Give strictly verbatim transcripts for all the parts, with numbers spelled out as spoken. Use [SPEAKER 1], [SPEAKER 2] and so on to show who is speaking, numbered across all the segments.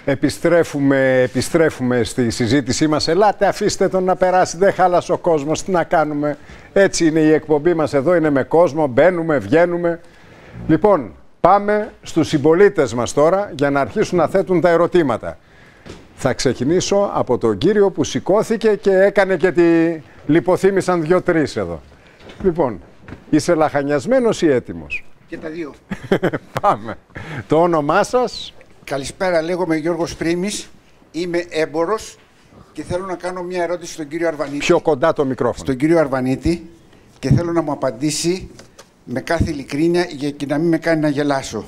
[SPEAKER 1] Επιστρέφουμε, επιστρέφουμε στη συζήτησή μας. Ελάτε, αφήστε τον να περάσει, δεν χάλασε ο κόσμος, τι να κάνουμε. Έτσι είναι η εκπομπή μας, εδώ είναι με κόσμο, μπαίνουμε, βγαίνουμε. Λοιπόν, πάμε στους συμπολίτες μας τώρα για να αρχίσουν να θέτουν τα ερωτήματα. Θα ξεκινήσω από τον κύριο που σηκώθηκε και έκανε και τη λιποθύμησαν δύο-τρεις εδώ. Λοιπόν, είσαι λαχανιασμένος ή έτοιμος?
[SPEAKER 2] Και τα δύο.
[SPEAKER 1] Πάμε. Το όνομά σας?
[SPEAKER 2] Καλησπέρα, λέγομαι Γιώργος Πρίμης, είμαι έμπορος και θέλω να κάνω μια ερώτηση στον κύριο Αρβανίτη.
[SPEAKER 1] Πιο κοντά το μικρόφωνο.
[SPEAKER 2] Στον κύριο Αρβανίτη και θέλω να μου απαντήσει με κάθε ειλικρίνεια για και να μην με κάνει να γελάσω.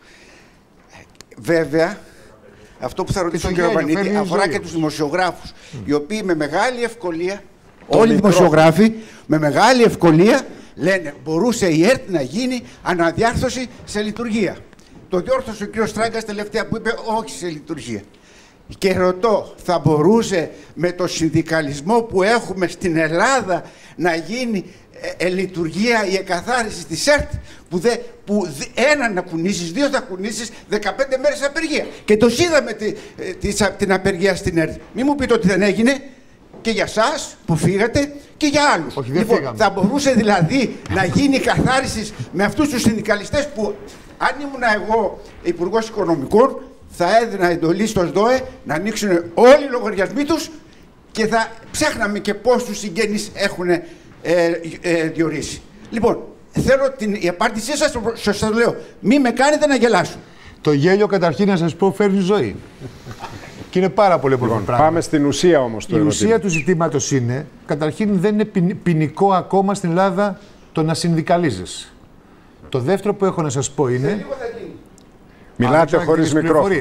[SPEAKER 2] Βέβαια, αυτό που θα ρωτήσω τον κύριο Αρβανίτη αφορά και τους δημοσιογράφους, mm. οι οποίοι με μεγάλη ευκολία, το όλοι οι δημοσιογράφοι με μεγάλη ευκολία λένε μπορούσε η ΕΡΤ να γίνει αναδιάρθρωση σε λειτουργία. Το διόρθωσε ο κ. Στράγκας τελευταία που είπε όχι σε λειτουργία. Και ρωτώ, θα μπορούσε με το συνδικαλισμό που έχουμε στην Ελλάδα να γίνει ε, ε, λειτουργία η εκαθάριση της ΕΡΤ που, δε, που δε, ένα να κουνήσεις, δύο θα κουνήσεις, δεκαπέντε μέρες απεργία. Και το είδαμε τη, ε, τη, την απεργία στην ΕΡΤ. Μην μου πείτε ότι δεν έγινε και για σας που φύγατε και για άλλους.
[SPEAKER 3] Όχι, δεν
[SPEAKER 2] λοιπόν,
[SPEAKER 3] φύγαμε.
[SPEAKER 2] Θα μπορούσε δηλαδή να γίνει καθάριση με αυτούς τους συνδικαλιστές που αν ήμουν εγώ υπουργός Οικονομικών, θα έδινα εντολή στο ΣΔΟΕ να ανοίξουν όλοι οι λογαριασμοί τους και θα ψάχναμε και πόσους συγγενείς έχουν ε, ε, διορίσει. Λοιπόν, θέλω την η απάντησή σας, σας το λέω, μη με κάνετε να γελάσω.
[SPEAKER 3] Το γέλιο καταρχήν να σας πω φέρνει ζωή. Και είναι πάρα πολύ πολύ
[SPEAKER 1] λοιπόν,
[SPEAKER 3] πράγμα.
[SPEAKER 1] Πάμε στην ουσία όμως του
[SPEAKER 3] Η
[SPEAKER 1] ερωτήματος.
[SPEAKER 3] ουσία του ζητήματος είναι, καταρχήν δεν είναι ποινικό ακόμα στην Ελλάδα το να συνδικαλίζεσαι. Το δεύτερο που έχω να σας πω είναι...
[SPEAKER 1] Μιλάτε χωρίς μικρόφωνο.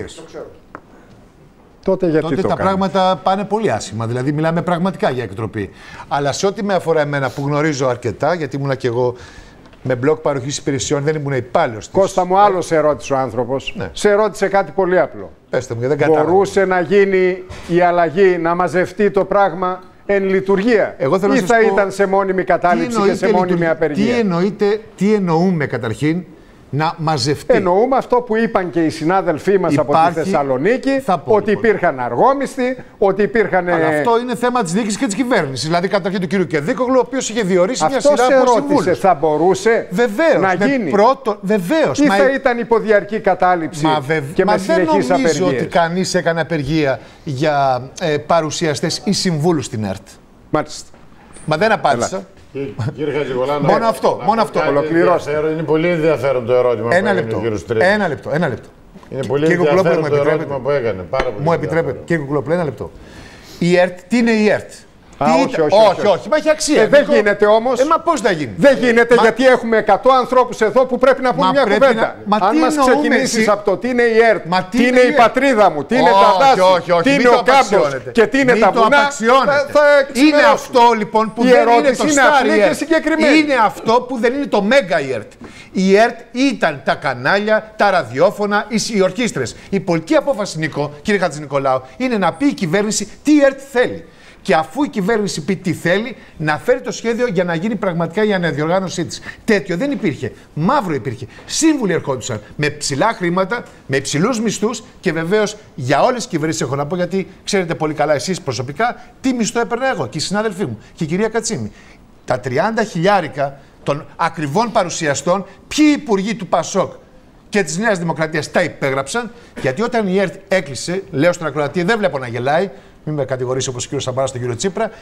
[SPEAKER 1] Τότε γιατί
[SPEAKER 3] Τότε
[SPEAKER 1] το
[SPEAKER 3] τα
[SPEAKER 1] κάνετε?
[SPEAKER 3] πράγματα πάνε πολύ άσχημα. Δηλαδή, μιλάμε πραγματικά για εκτροπή. Αλλά σε ό,τι με αφορά εμένα που γνωρίζω αρκετά, γιατί ήμουνα και εγώ με μπλοκ παροχής υπηρεσιών, δεν ήμουν υπάλληλος.
[SPEAKER 1] Κώστα μου, άλλο σε ρώτησε ο άνθρωπος.
[SPEAKER 3] Ναι.
[SPEAKER 1] Σε ρώτησε κάτι πολύ απλό.
[SPEAKER 3] Πέστε μου, δεν κατάλαβα.
[SPEAKER 1] Μπορούσε να γίνει η αλλαγή, να μαζευτεί το πράγμα εν λειτουργία,
[SPEAKER 3] Εγώ θέλω
[SPEAKER 1] ή
[SPEAKER 3] να
[SPEAKER 1] θα
[SPEAKER 3] σας πω,
[SPEAKER 1] ήταν σε μόνιμη κατάληψη και σε μόνιμη
[SPEAKER 3] λειτουργία.
[SPEAKER 1] απεργία?
[SPEAKER 3] Τι εννοείται, τι εννοούμε καταρχήν να μαζευτεί?
[SPEAKER 1] Εννοούμε αυτό που είπαν και οι συνάδελφοί μας από
[SPEAKER 3] Υπάρχει,
[SPEAKER 1] τη Θεσσαλονίκη,
[SPEAKER 3] πω,
[SPEAKER 1] ότι
[SPEAKER 3] λοιπόν.
[SPEAKER 1] υπήρχαν αργόμισθοι, ότι υπήρχαν...
[SPEAKER 3] Αλλά αυτό είναι θέμα της διοίκησης και της κυβέρνησης. Δηλαδή, καταρχήν του κ. Κεδίκογλου, ο οποίος είχε διορίσει
[SPEAKER 1] αυτό
[SPEAKER 3] μια σειρά από συμβούλους.
[SPEAKER 1] Θα μπορούσε
[SPEAKER 3] Βεβαίως,
[SPEAKER 1] να γίνει?
[SPEAKER 3] Πρώτο, βεβαίως,
[SPEAKER 1] ή
[SPEAKER 3] μα...
[SPEAKER 1] θα ήταν υποδιαρκή κατάληψη
[SPEAKER 3] μα βευ...
[SPEAKER 1] και
[SPEAKER 3] μα
[SPEAKER 1] με συνεχείς απεργίες?
[SPEAKER 3] δεν νομίζω ότι κανείς έκανε απεργία για ε, παρουσιαστές ή συμβούλους στην ΕΡΤ.
[SPEAKER 1] Μάλιστα.
[SPEAKER 3] Μα δεν απάντησα.
[SPEAKER 4] Κύριε Χατζηγολάνο,
[SPEAKER 3] μόνο αυτό, μόνο αυτό.
[SPEAKER 1] Ολοκληρώστε.
[SPEAKER 4] Είναι πολύ ενδιαφέρον το ερώτημα
[SPEAKER 3] Ένα
[SPEAKER 4] που
[SPEAKER 3] λεπτό.
[SPEAKER 4] έκανε ο κύριος Τρίμης.
[SPEAKER 3] Ένα λεπτό, ένα λεπτό.
[SPEAKER 4] Είναι πολύ
[SPEAKER 3] Κύριε Κουκλόπουλο,
[SPEAKER 4] ενδιαφέρον
[SPEAKER 3] μου
[SPEAKER 4] το
[SPEAKER 3] επιτρέπετε?
[SPEAKER 4] ερώτημα που έκανε. Πάρα πολύ
[SPEAKER 3] Μου επιτρέπετε, κύριε Κουκλόπουλο, ένα λεπτό. Η ΕΡΤ, τι είναι η ΕΡΤ?
[SPEAKER 1] Α,
[SPEAKER 3] τι
[SPEAKER 1] όχι,
[SPEAKER 3] ήταν...
[SPEAKER 1] όχι, όχι,
[SPEAKER 3] όχι, όχι, μα έχει αξία.
[SPEAKER 1] Ε, δεν
[SPEAKER 3] Νίκο.
[SPEAKER 1] γίνεται όμως.
[SPEAKER 3] Ε, μα πώς θα γίνει?
[SPEAKER 1] Δεν γίνεται,
[SPEAKER 3] Μα...
[SPEAKER 1] γιατί έχουμε εκατό ανθρώπους εδώ που πρέπει να πούν
[SPEAKER 3] Μα
[SPEAKER 1] μια
[SPEAKER 3] πρέπει
[SPEAKER 1] κουβέντα.
[SPEAKER 3] να- Μα
[SPEAKER 1] Αν
[SPEAKER 3] τι
[SPEAKER 1] μας
[SPEAKER 3] εννοούμε
[SPEAKER 1] ξεκινήσεις
[SPEAKER 3] εσύ?
[SPEAKER 1] από το τι είναι η ΕΡΤ,
[SPEAKER 3] Μα τι
[SPEAKER 1] τι
[SPEAKER 3] είναι
[SPEAKER 1] είναι
[SPEAKER 3] η
[SPEAKER 1] η
[SPEAKER 3] ΕΡΤ?
[SPEAKER 1] πατρίδα μου, τι είναι
[SPEAKER 3] Όχι,
[SPEAKER 1] τα δάση,
[SPEAKER 3] όχι, όχι,
[SPEAKER 1] τι
[SPEAKER 3] μην
[SPEAKER 1] είναι
[SPEAKER 3] το
[SPEAKER 1] ο κάμπος
[SPEAKER 3] απαξιώνετε.
[SPEAKER 1] και τι είναι
[SPEAKER 3] Μην
[SPEAKER 1] τα
[SPEAKER 3] το
[SPEAKER 1] βουνά,
[SPEAKER 3] απαξιώνετε.
[SPEAKER 1] θα, θα
[SPEAKER 3] Είναι
[SPEAKER 1] ξημερώσουμε.
[SPEAKER 3] αυτό λοιπόν που
[SPEAKER 1] Η
[SPEAKER 3] δεν είναι
[SPEAKER 1] ερώτηση
[SPEAKER 3] το
[SPEAKER 1] είναι
[SPEAKER 3] Star
[SPEAKER 1] απλή και
[SPEAKER 3] ΕΡΤ.
[SPEAKER 1] συγκεκριμένη.
[SPEAKER 3] Είναι αυτό που δεν είναι το Mega ΕΡΤ. Η ΕΡΤ ήταν τα κανάλια, τα ραδιόφωνα, οι ορχήστρες. Η πολιτική απόφαση, Νίκο, κύριε Χατζηνικολάου, είναι να πει η κυβέρνηση τι ΕΡΤ θέλει. Και αφού η κυβέρνηση πει τι θέλει, να φέρει το σχέδιο για να γίνει πραγματικά η αναδιοργάνωσή της. Τέτοιο δεν υπήρχε. Μαύρο υπήρχε. Σύμβουλοι ερχόντουσαν με ψηλά χρήματα, με υψηλούς μισθούς και βεβαίως για όλες τις κυβερνήσεις έχω να πω, γιατί ξέρετε πολύ καλά εσείς προσωπικά τι μισθό έπαιρνα εγώ και οι συνάδελφοί μου και η κυρία Κατσίμη. Τα τριάντα χιλιάρικα των ακριβών παρουσιαστών, ποιοι υπουργοί του Πασόκ και της Νέας Δημοκρατίας τα υπέγραψαν, γιατί όταν η ΕΡΤ έκλεισε, λέω στον ακροατή, δεν βλέπω να γελάει, μην με κατηγορήσει όπως ο κύριος Σαμπάρας τον κύριο Τσίπρα,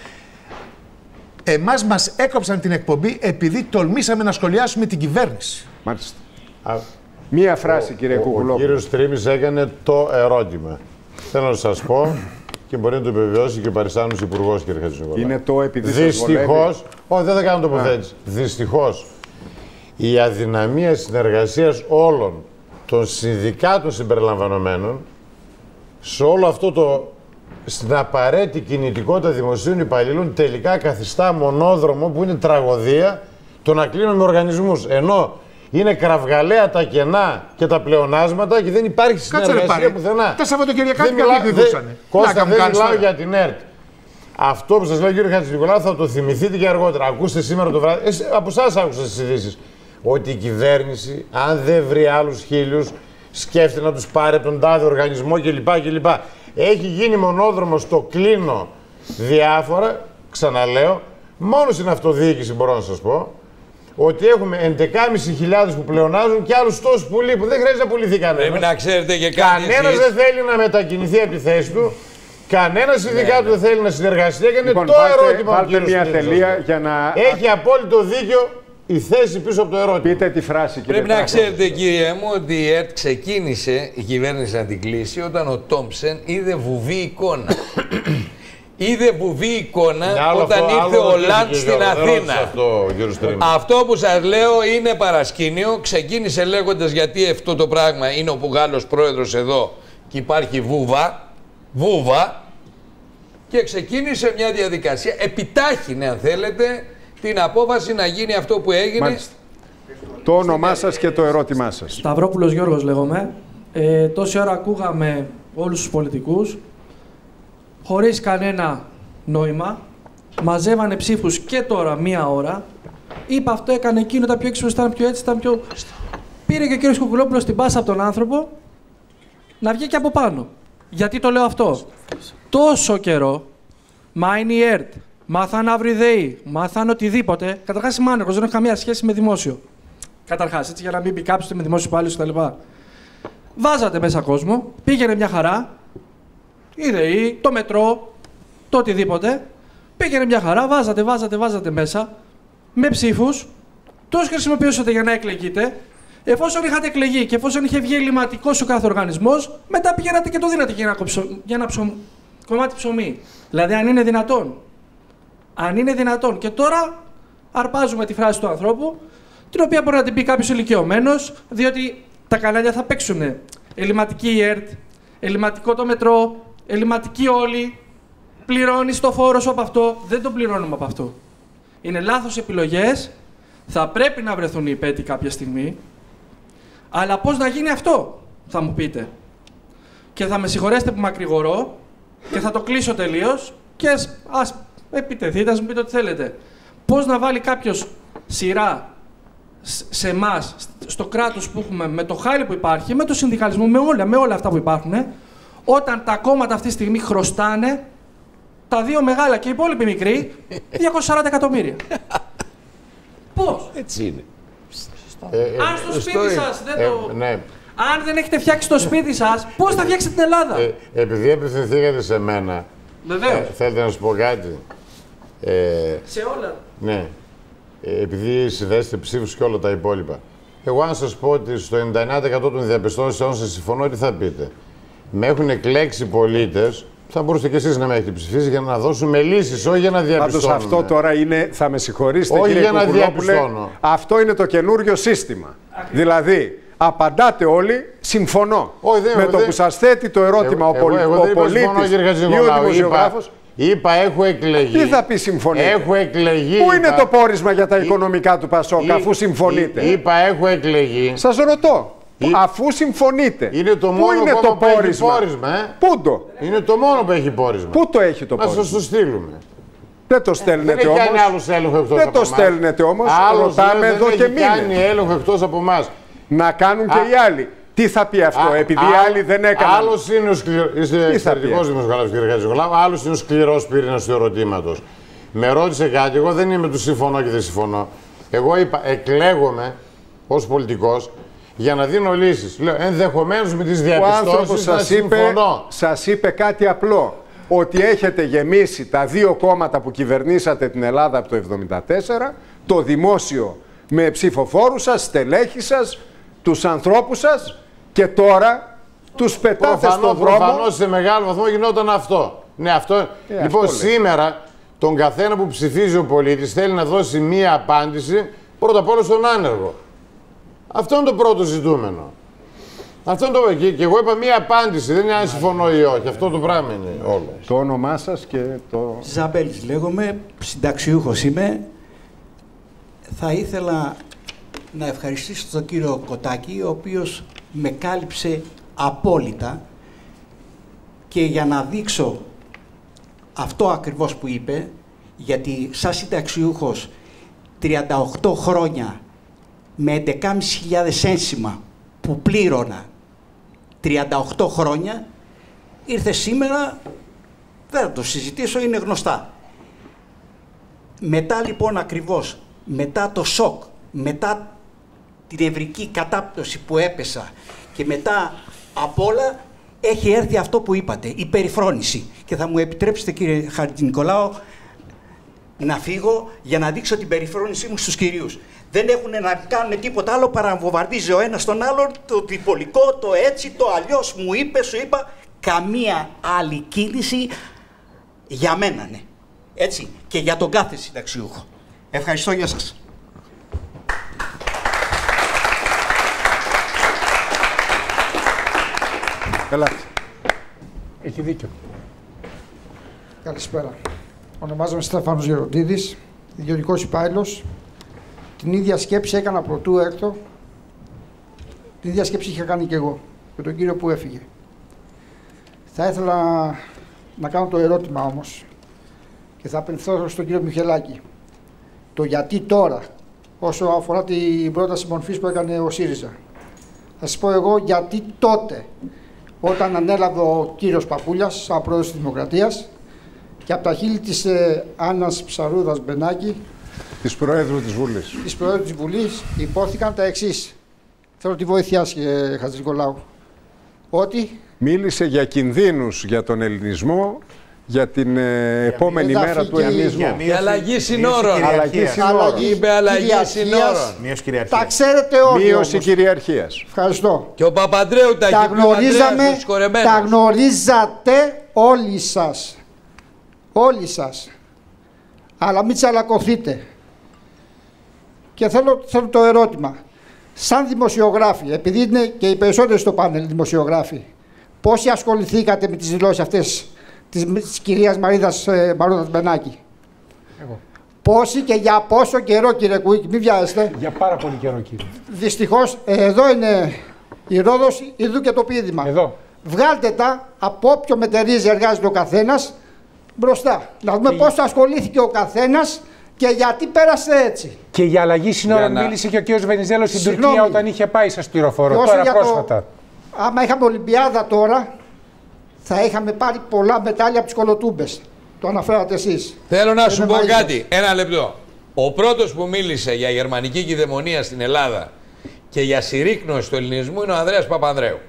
[SPEAKER 3] εμάς μας έκοψαν την εκπομπή επειδή τολμήσαμε να σχολιάσουμε την κυβέρνηση.
[SPEAKER 1] Μάλιστα.
[SPEAKER 4] Α,
[SPEAKER 1] Μία φράση, κύριε
[SPEAKER 4] ο,
[SPEAKER 1] Κουκουλόπουλο.
[SPEAKER 4] ο κύριος Τρίμης έκανε το ερώτημα. Θέλω να σας πω και μπορεί να το επιβεβαιώσει και ο παριστάνος υπουργός, κύριε Χατζηνικολάου.
[SPEAKER 1] Είναι το επειδή σας
[SPEAKER 4] Δυστυχώς, όχι, δεν θα κάνω τοποθέτηση. Δυστυχώς, η αδυναμία συνεργασίας όλων των συνδικάτων συμπεριλαμβανομένων σε όλο αυτό το, στην απαραίτητη κινητικότητα δημοσίων υπαλλήλων, τελικά καθιστά μονόδρομο που είναι τραγωδία το να κλείνουμε οργανισμούς. Ενώ είναι κραυγαλαία τα κενά και τα πλεονάσματα και δεν υπάρχει συνεργασία πουθενά.
[SPEAKER 3] Τα Σαββατοκυριακά τι
[SPEAKER 4] μιλά...
[SPEAKER 3] δούσανε.
[SPEAKER 4] Κώστα, δεν μιλάω για την ΕΡΤ. Αυτό που σας λέω, κύριε Χατζηνικολάου, θα το θυμηθείτε και αργότερα. Ακούστε σήμερα το βράδυ, εσ, από εσάς άκουσα στις ειδήσεις, ότι η κυβέρνηση, αν δεν βρει άλλους χίλιους σκέφτεται να τους πάρει από τον τάδε οργανισμό κλπ. κλπ. Έχει γίνει μονόδρομος, το κλείνω διάφορα, ξαναλέω, μόνο στην αυτοδιοίκηση μπορώ να σας πω, ότι έχουμε έντεκα χιλιάδες που πλεονάζουν και άλλους τόσους πολλοί που δεν χρειάζεται να πουληθεί κανένας.
[SPEAKER 5] Πρέπει να ξέρετε και κάτι.
[SPEAKER 4] Κανένας δεν θέλει να μετακινηθεί από τη θέση του. Κανένα συνδικάτο ναι, ναι. δεν θέλει να συνεργαστεί. Έκανε
[SPEAKER 1] λοιπόν,
[SPEAKER 4] το
[SPEAKER 1] βάλτε,
[SPEAKER 4] ερώτημα.
[SPEAKER 1] Βάλτε μια τελεία για να.
[SPEAKER 4] Έχει απόλυτο δίκιο η θέση πίσω από το ερώτημα.
[SPEAKER 1] Πείτε τη φράση, κύριε.
[SPEAKER 5] Πρέπει να ξέρετε, κύριε μου, ότι η ΕΡΤ ξεκίνησε η κυβέρνηση να την κλείσει όταν ο Τόμψεν είδε βουβή εικόνα. Είδε βουβή εικόνα άλλο όταν αυτό, ήρθε ο Λαντ στην Αθήνα. Αυτό, αυτό που σας λέω είναι παρασκήνιο. Ξεκίνησε λέγοντας γιατί αυτό το πράγμα είναι ο Γάλλος πρόεδρος εδώ και υπάρχει βούβα. Βούβα και ξεκίνησε μια διαδικασία, επιτάχυνε αν θέλετε την απόφαση να γίνει αυτό που έγινε.
[SPEAKER 1] Μάλιστα. Το όνομά σας και το ερώτημά σας.
[SPEAKER 6] Σταυρόπουλος Γιώργος λέγομαι. Ε, τόση ώρα ακούγαμε όλους τους πολιτικούς χωρίς κανένα νόημα. Μαζεύανε ψήφους και τώρα μία ώρα. Είπα αυτό, έκανε εκείνο, τα πιο έξυπνο, ήταν πιο έτσι, ήταν πιο... Πήρε και ο κύριος Κουκουλόπουλος την πάσα από τον άνθρωπο να βγει και από πάνω. Γιατί το λέω αυτό. Τόσο καιρό, μα είναι η ΕΡΤ, μάθαν αύριο οι ΔΕΗ, μάθαν οτιδήποτε. Καταρχάς είμαι άνεργος, δεν έχω καμία σχέση με δημόσιο. Καταρχάς, έτσι για να μην πει κάποιος με δημόσιο υπάλληλος κτλ. Βάζατε μέσα κόσμο, πήγαινε μια χαρά, η ΔΕΗ, το μετρό, το οτιδήποτε. Πήγαινε μια χαρά, βάζατε, βάζατε, βάζατε μέσα, με ψήφους, τους χρησιμοποιούσατε για να εκλεγείτε. Εφόσον είχατε εκλεγεί και εφόσον είχε βγει ελληματικός ο κάθε οργανισμός, μετά πηγαίνατε και το δίνατε για ένα, κοψο... για ένα ψω... κομμάτι ψωμί. Δηλαδή, αν είναι δυνατόν. Αν είναι δυνατόν. Και τώρα αρπάζουμε τη φράση του ανθρώπου, την οποία μπορεί να την πει κάποιος ηλικιωμένος, διότι τα κανάλια θα παίξουν ελληματική η ΕΡΤ, ελληματικό το μετρό, ελληματική όλοι. Πληρώνεις το φόρο σου από αυτό. Δεν το πληρώνουμε από αυτό. Είναι λάθος επιλογές. Θα πρέπει να βρεθούν οι υπέτειοι κάποια στιγμή. Αλλά πώς να γίνει αυτό, θα μου πείτε. Και θα με συγχωρέσετε που μακρηγορώ και θα το κλείσω τελείως και ας, ας επιτεθείτε, ας μου πείτε ό,τι θέλετε. Πώς να βάλει κάποιος σειρά σε εμάς, στο κράτος που έχουμε, με το χάλι που υπάρχει, με το συνδικαλισμό, με όλα, με όλα αυτά που υπάρχουν, όταν τα κόμματα αυτή τη στιγμή χρωστάνε, τα δύο μεγάλα και οι υπόλοιποι μικροί, διακόσια σαράντα εκατομμύρια. Πώς.
[SPEAKER 5] Έτσι είναι.
[SPEAKER 6] Ε, ε, αν στο σπίτι ε, σας δεν
[SPEAKER 4] ε,
[SPEAKER 6] το...
[SPEAKER 4] ναι.
[SPEAKER 6] Αν δεν έχετε φτιάξει το σπίτι σας, πώς θα φτιάξετε την Ελλάδα.
[SPEAKER 4] Ε, επειδή απευθυνθήκατε σε μένα,
[SPEAKER 6] βεβαίως.
[SPEAKER 4] Ε, θέλετε να σου πω κάτι. Ε,
[SPEAKER 6] σε όλα.
[SPEAKER 4] Ναι. Ε, επειδή συνδέσετε ψήφους και όλα τα υπόλοιπα. Εγώ αν σας πω ότι στο ενενήντα εννέα τοις εκατό των διαπιστώσεων σας συμφωνώ, τι θα πείτε. Με έχουν εκλέξει πολίτες. Θα μπορούσατε κι εσείς να με έχετε ψηφίσει για να δώσουμε λύσεις, όχι για να διαπιστώνουμε.
[SPEAKER 1] Πάντως αυτό τώρα είναι, θα με συγχωρήσετε
[SPEAKER 4] όχι
[SPEAKER 1] κύριε
[SPEAKER 4] για να
[SPEAKER 1] Κουκουλόπουλε,
[SPEAKER 4] διαπιστώνω.
[SPEAKER 1] αυτό είναι το καινούριο σύστημα. Ακριβώς. Δηλαδή, απαντάτε όλοι, συμφωνώ.
[SPEAKER 4] Όχι, δεν,
[SPEAKER 1] με
[SPEAKER 4] δεν,
[SPEAKER 1] το που σας θέτει το ερώτημα
[SPEAKER 4] εγώ,
[SPEAKER 1] ο, πολι...
[SPEAKER 4] εγώ, εγώ
[SPEAKER 1] ο πολίτης ή ο δημοσιογράφος.
[SPEAKER 4] Είπα, είπα, έχω εκλεγεί.
[SPEAKER 1] Τι θα πει συμφωνείτε.
[SPEAKER 4] Έχω εκλεγεί.
[SPEAKER 1] Πού
[SPEAKER 4] είπα,
[SPEAKER 1] είναι το πόρισμα για τα
[SPEAKER 4] Εί,
[SPEAKER 1] οικονομικά του Πασόκ, αφού συμφωνείτε.
[SPEAKER 4] Είπα, έχω εκλεγεί.
[SPEAKER 1] Σας ρωτώ.
[SPEAKER 4] Ή...
[SPEAKER 1] Αφού συμφωνείτε.
[SPEAKER 4] Είναι το μόνο
[SPEAKER 1] πού είναι το
[SPEAKER 4] που
[SPEAKER 1] πόρισμα.
[SPEAKER 4] Έχει πόρισμα ε?
[SPEAKER 1] Πού το.
[SPEAKER 4] Είναι το μόνο που έχει πόρισμα.
[SPEAKER 1] Πού το έχει το
[SPEAKER 4] να
[SPEAKER 1] πόρισμα.
[SPEAKER 4] σας το στείλουμε.
[SPEAKER 1] Δεν το στέλνετε
[SPEAKER 4] δεν
[SPEAKER 1] όμως.
[SPEAKER 4] Δεν έχει κάνει άλλος έλεγχο εκτός
[SPEAKER 1] δεν
[SPEAKER 4] από
[SPEAKER 1] το στέλνετε όμως.
[SPEAKER 4] Άλλος
[SPEAKER 1] ρωτάμε εδώ
[SPEAKER 4] δεν
[SPEAKER 1] και
[SPEAKER 4] έχει
[SPEAKER 1] μήνες.
[SPEAKER 4] κάνει έλεγχο εκτός από εμάς.
[SPEAKER 1] Να κάνουν και
[SPEAKER 4] Α,
[SPEAKER 1] οι άλλοι. Τι θα πει αυτό,
[SPEAKER 4] α,
[SPEAKER 1] επειδή
[SPEAKER 4] α,
[SPEAKER 1] οι άλλοι δεν έκαναν.
[SPEAKER 4] Άλλος είναι ο σκληρός. Είστε εξαιρετικός δημοσιογράφος, κύριε Χατζηνικολάου. Άλλος είναι ο σκληρός πυρήνας του ερωτήματος. Με ρώτησε κάτι, εγώ δεν είμαι του συμφωνώ και δεν συμφωνώ. Εγώ είπα, εκλέγομαι ως πολιτικός για να δίνω λύσεις. Λέω, ενδεχομένως με τις διαπιστώσεις να συμφωνώ.
[SPEAKER 1] Σας είπε κάτι απλό. Ότι έχετε γεμίσει τα δύο κόμματα που κυβερνήσατε την Ελλάδα από το εβδομήντα τέσσερα, το δημόσιο με ψηφοφόρους σας, στελέχη σας, τους ανθρώπους σας και τώρα τους πετάτε
[SPEAKER 4] προφανώς,
[SPEAKER 1] στον δρόμο.
[SPEAKER 4] Προφανώς σε μεγάλο βαθμό γινόταν αυτό. Ναι, αυτό.
[SPEAKER 1] Ε,
[SPEAKER 4] λοιπόν,
[SPEAKER 1] αυτό
[SPEAKER 4] σήμερα τον καθένα που ψηφίζει ο πολίτης θέλει να δώσει μία απάντηση πρώτα απ' όλα στον άνεργο. Αυτό είναι το πρώτο ζητούμενο. Αυτό είναι το και, και εγώ είπα μία απάντηση, δεν είναι αν συμφωνώ ή όχι. Αυτό το πράγμα είναι όλο.
[SPEAKER 1] Το όνομά σας και το...
[SPEAKER 2] Ζαμπέλης λέγομαι, συνταξιούχος είμαι. Θα ήθελα να ευχαριστήσω τον κύριο Κοτάκη, ο οποίος με κάλυψε απόλυτα και για να δείξω αυτό ακριβώς που είπε, γιατί σαν συνταξιούχος τριάντα οκτώ χρόνια με έντεκα χιλιάδες ένσημα που πλήρωνα τριάντα οκτώ χρόνια, ήρθε σήμερα, δεν θα το συζητήσω, είναι γνωστά. Μετά λοιπόν ακριβώς, μετά το σοκ, μετά την νευρική κατάπτωση που έπεσα και μετά απ' όλα έχει έρθει αυτό που είπατε, η περιφρόνηση. Και θα μου επιτρέψετε, κύριε Χατζηνικολάου, να φύγω για να δείξω την περιφρόνησή μου στους κυρίους. Δεν έχουν να κάνουν τίποτα άλλο παρά να βομβαρδίζει ο ένας τον άλλον, το τριπολικό, το έτσι, το αλλιώς, μου είπε, σου είπα, καμία άλλη κίνηση για μένα, ναι. Έτσι, και για τον κάθε συνταξιούχο. Ευχαριστώ, για σας.
[SPEAKER 1] Ελάτε.
[SPEAKER 3] Έχει δίκιο.
[SPEAKER 7] Καλησπέρα. Ονομάζομαι Στέφανος Γεροντίδης, ιδιωτικός υπάλληλος. Την ίδια σκέψη έκανα πρωτού έρθω. Την ίδια σκέψη είχα κάνει και εγώ, με τον κύριο που έφυγε. Θα ήθελα να κάνω το ερώτημα όμως και θα απευθυνθώ στον κύριο Μιχελάκη. Το γιατί τώρα, όσο αφορά την πρόταση μορφής που έκανε ο ΣΥΡΙΖΑ. Θα σας πω εγώ γιατί τότε, όταν ανέλαβε ο κύριος Παπούλιας, σαν πρόεδρος της Δημοκρατίας, και από τα χείλη της ε, Άννας Ψαρούδας Μπενάκη,
[SPEAKER 1] της Προέδρου της Βουλής.
[SPEAKER 7] Της Προέδρου της Βουλής υπόθηκαν τα εξής. Θέλω τη βοήθειά σας, κύριε Χατζηνικολάου. Ότι
[SPEAKER 1] μίλησε για κινδύνους για τον ελληνισμό, για την ε, επόμενη
[SPEAKER 7] εδαφική,
[SPEAKER 1] μέρα του ελληνισμού.
[SPEAKER 5] Για αλλαγή συνόρων.
[SPEAKER 1] Αλλαγή συνόρων.
[SPEAKER 5] Είπε αλλαγή συνόρων.
[SPEAKER 3] Μείωση κυριαρχίας.
[SPEAKER 7] τα ξέρετε όλοι.
[SPEAKER 1] Μείωση
[SPEAKER 7] όμως.
[SPEAKER 1] κυριαρχίας.
[SPEAKER 7] Ευχαριστώ.
[SPEAKER 5] Και ο Παπαντρέου τα
[SPEAKER 7] Τα
[SPEAKER 5] έχει πει, ο
[SPEAKER 7] γνωρίζαμε,
[SPEAKER 5] Ανδρέας ο συγχωρεμένος.
[SPEAKER 7] τα γνωρίζατε όλοι σας. Όλοι σας. Αλλά μην τσαλακωθείτε. Και θέλω, θέλω το ερώτημα. Σαν δημοσιογράφοι, επειδή είναι και οι περισσότεροι στο πάνελ δημοσιογράφοι, πόσοι ασχοληθήκατε με τις δηλώσεις αυτές της, της κυρίας Μαρίδας ε, Μαρούδας Μπενάκη?
[SPEAKER 3] Εγώ.
[SPEAKER 7] Πόσοι και για πόσο καιρό, κύριε Κουίκη, μην βιάζεστε.
[SPEAKER 3] Για πάρα πολύ καιρό, κύριε.
[SPEAKER 7] Δυστυχώς, ε, εδώ είναι η Ρόδος, ειδού και το πείδημα.
[SPEAKER 3] Εδώ.
[SPEAKER 7] Βγάλτε τα από όποιο μετερίζει εργάζεται ο καθένας μπροστά. Να δούμε πόσο ασχολήθηκε ο καθένας και γιατί πέρασε έτσι.
[SPEAKER 8] Και για αλλαγή συνόρων
[SPEAKER 5] να...
[SPEAKER 8] μίλησε και ο κ. Βενιζέλος στην
[SPEAKER 7] Συγγνώμη.
[SPEAKER 8] Τουρκία όταν είχε πάει, σας πληροφορώ,
[SPEAKER 7] Και όσο
[SPEAKER 8] τώρα
[SPEAKER 7] για
[SPEAKER 8] πρόσφατα.
[SPEAKER 7] Το... Άμα είχαμε Ολυμπιάδα τώρα, θα είχαμε πάρει πολλά μετάλλια από τις κολοτούμπες. Το αναφέρατε εσείς.
[SPEAKER 5] Θέλω να
[SPEAKER 7] Δεν
[SPEAKER 5] σου
[SPEAKER 7] με
[SPEAKER 5] πω
[SPEAKER 7] μάγισσα.
[SPEAKER 5] κάτι. Ένα λεπτό. Ο πρώτος που μίλησε για γερμανική κυδαιμονία στην Ελλάδα και για συρρίκνωση του ελληνισμού είναι ο Ανδρέας Παπανδρέου.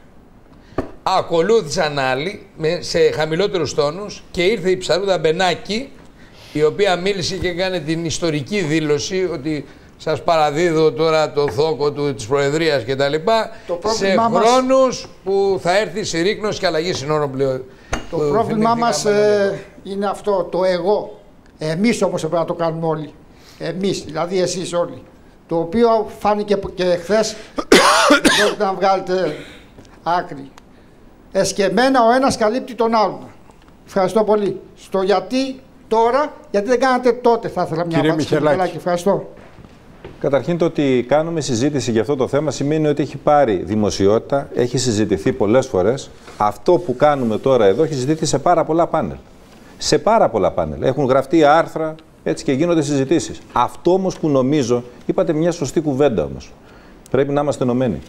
[SPEAKER 5] Ακολούθησαν άλλοι με, σε χαμηλότερους τόνους και ήρθε η Ψαρούδα Μπενάκη, η οποία μίλησε και έκανε την ιστορική δήλωση ότι σας παραδίδω τώρα το θόκο του, της Προεδρίας και τα λοιπά, σε
[SPEAKER 7] μας...
[SPEAKER 5] χρόνους που θα έρθει συρρίκνωση και αλλαγή συνόρων πλέον.
[SPEAKER 7] Το πρόβλημά μας ε, είναι αυτό, το εγώ. Εμείς όμως πρέπει να το κάνουμε όλοι. Εμείς, δηλαδή εσείς όλοι. Το οποίο φάνηκε και χθες, δεν μπορείτε να βγάλετε άκρη. Εσκεμμένα ο ένας καλύπτει τον άλλον. Ευχαριστώ πολύ. Στο γιατί τώρα, γιατί δεν κάνατε τότε, θα ήθελα μια
[SPEAKER 1] Κύριε
[SPEAKER 7] απάντηση.
[SPEAKER 1] Μιχελάκη.
[SPEAKER 7] Ευχαριστώ.
[SPEAKER 9] Καταρχήν, το ότι κάνουμε συζήτηση για αυτό το θέμα σημαίνει ότι έχει πάρει δημοσιότητα, έχει συζητηθεί πολλές φορές. Αυτό που κάνουμε τώρα εδώ έχει συζητηθεί σε πάρα πολλά πάνελ. Σε πάρα πολλά πάνελ. Έχουν γραφτεί άρθρα, έτσι, και γίνονται συζητήσεις. Αυτό όμως που νομίζω, είπατε μια σωστή κουβέντα όμως. Πρέπει να είμαστε ενωμένοι.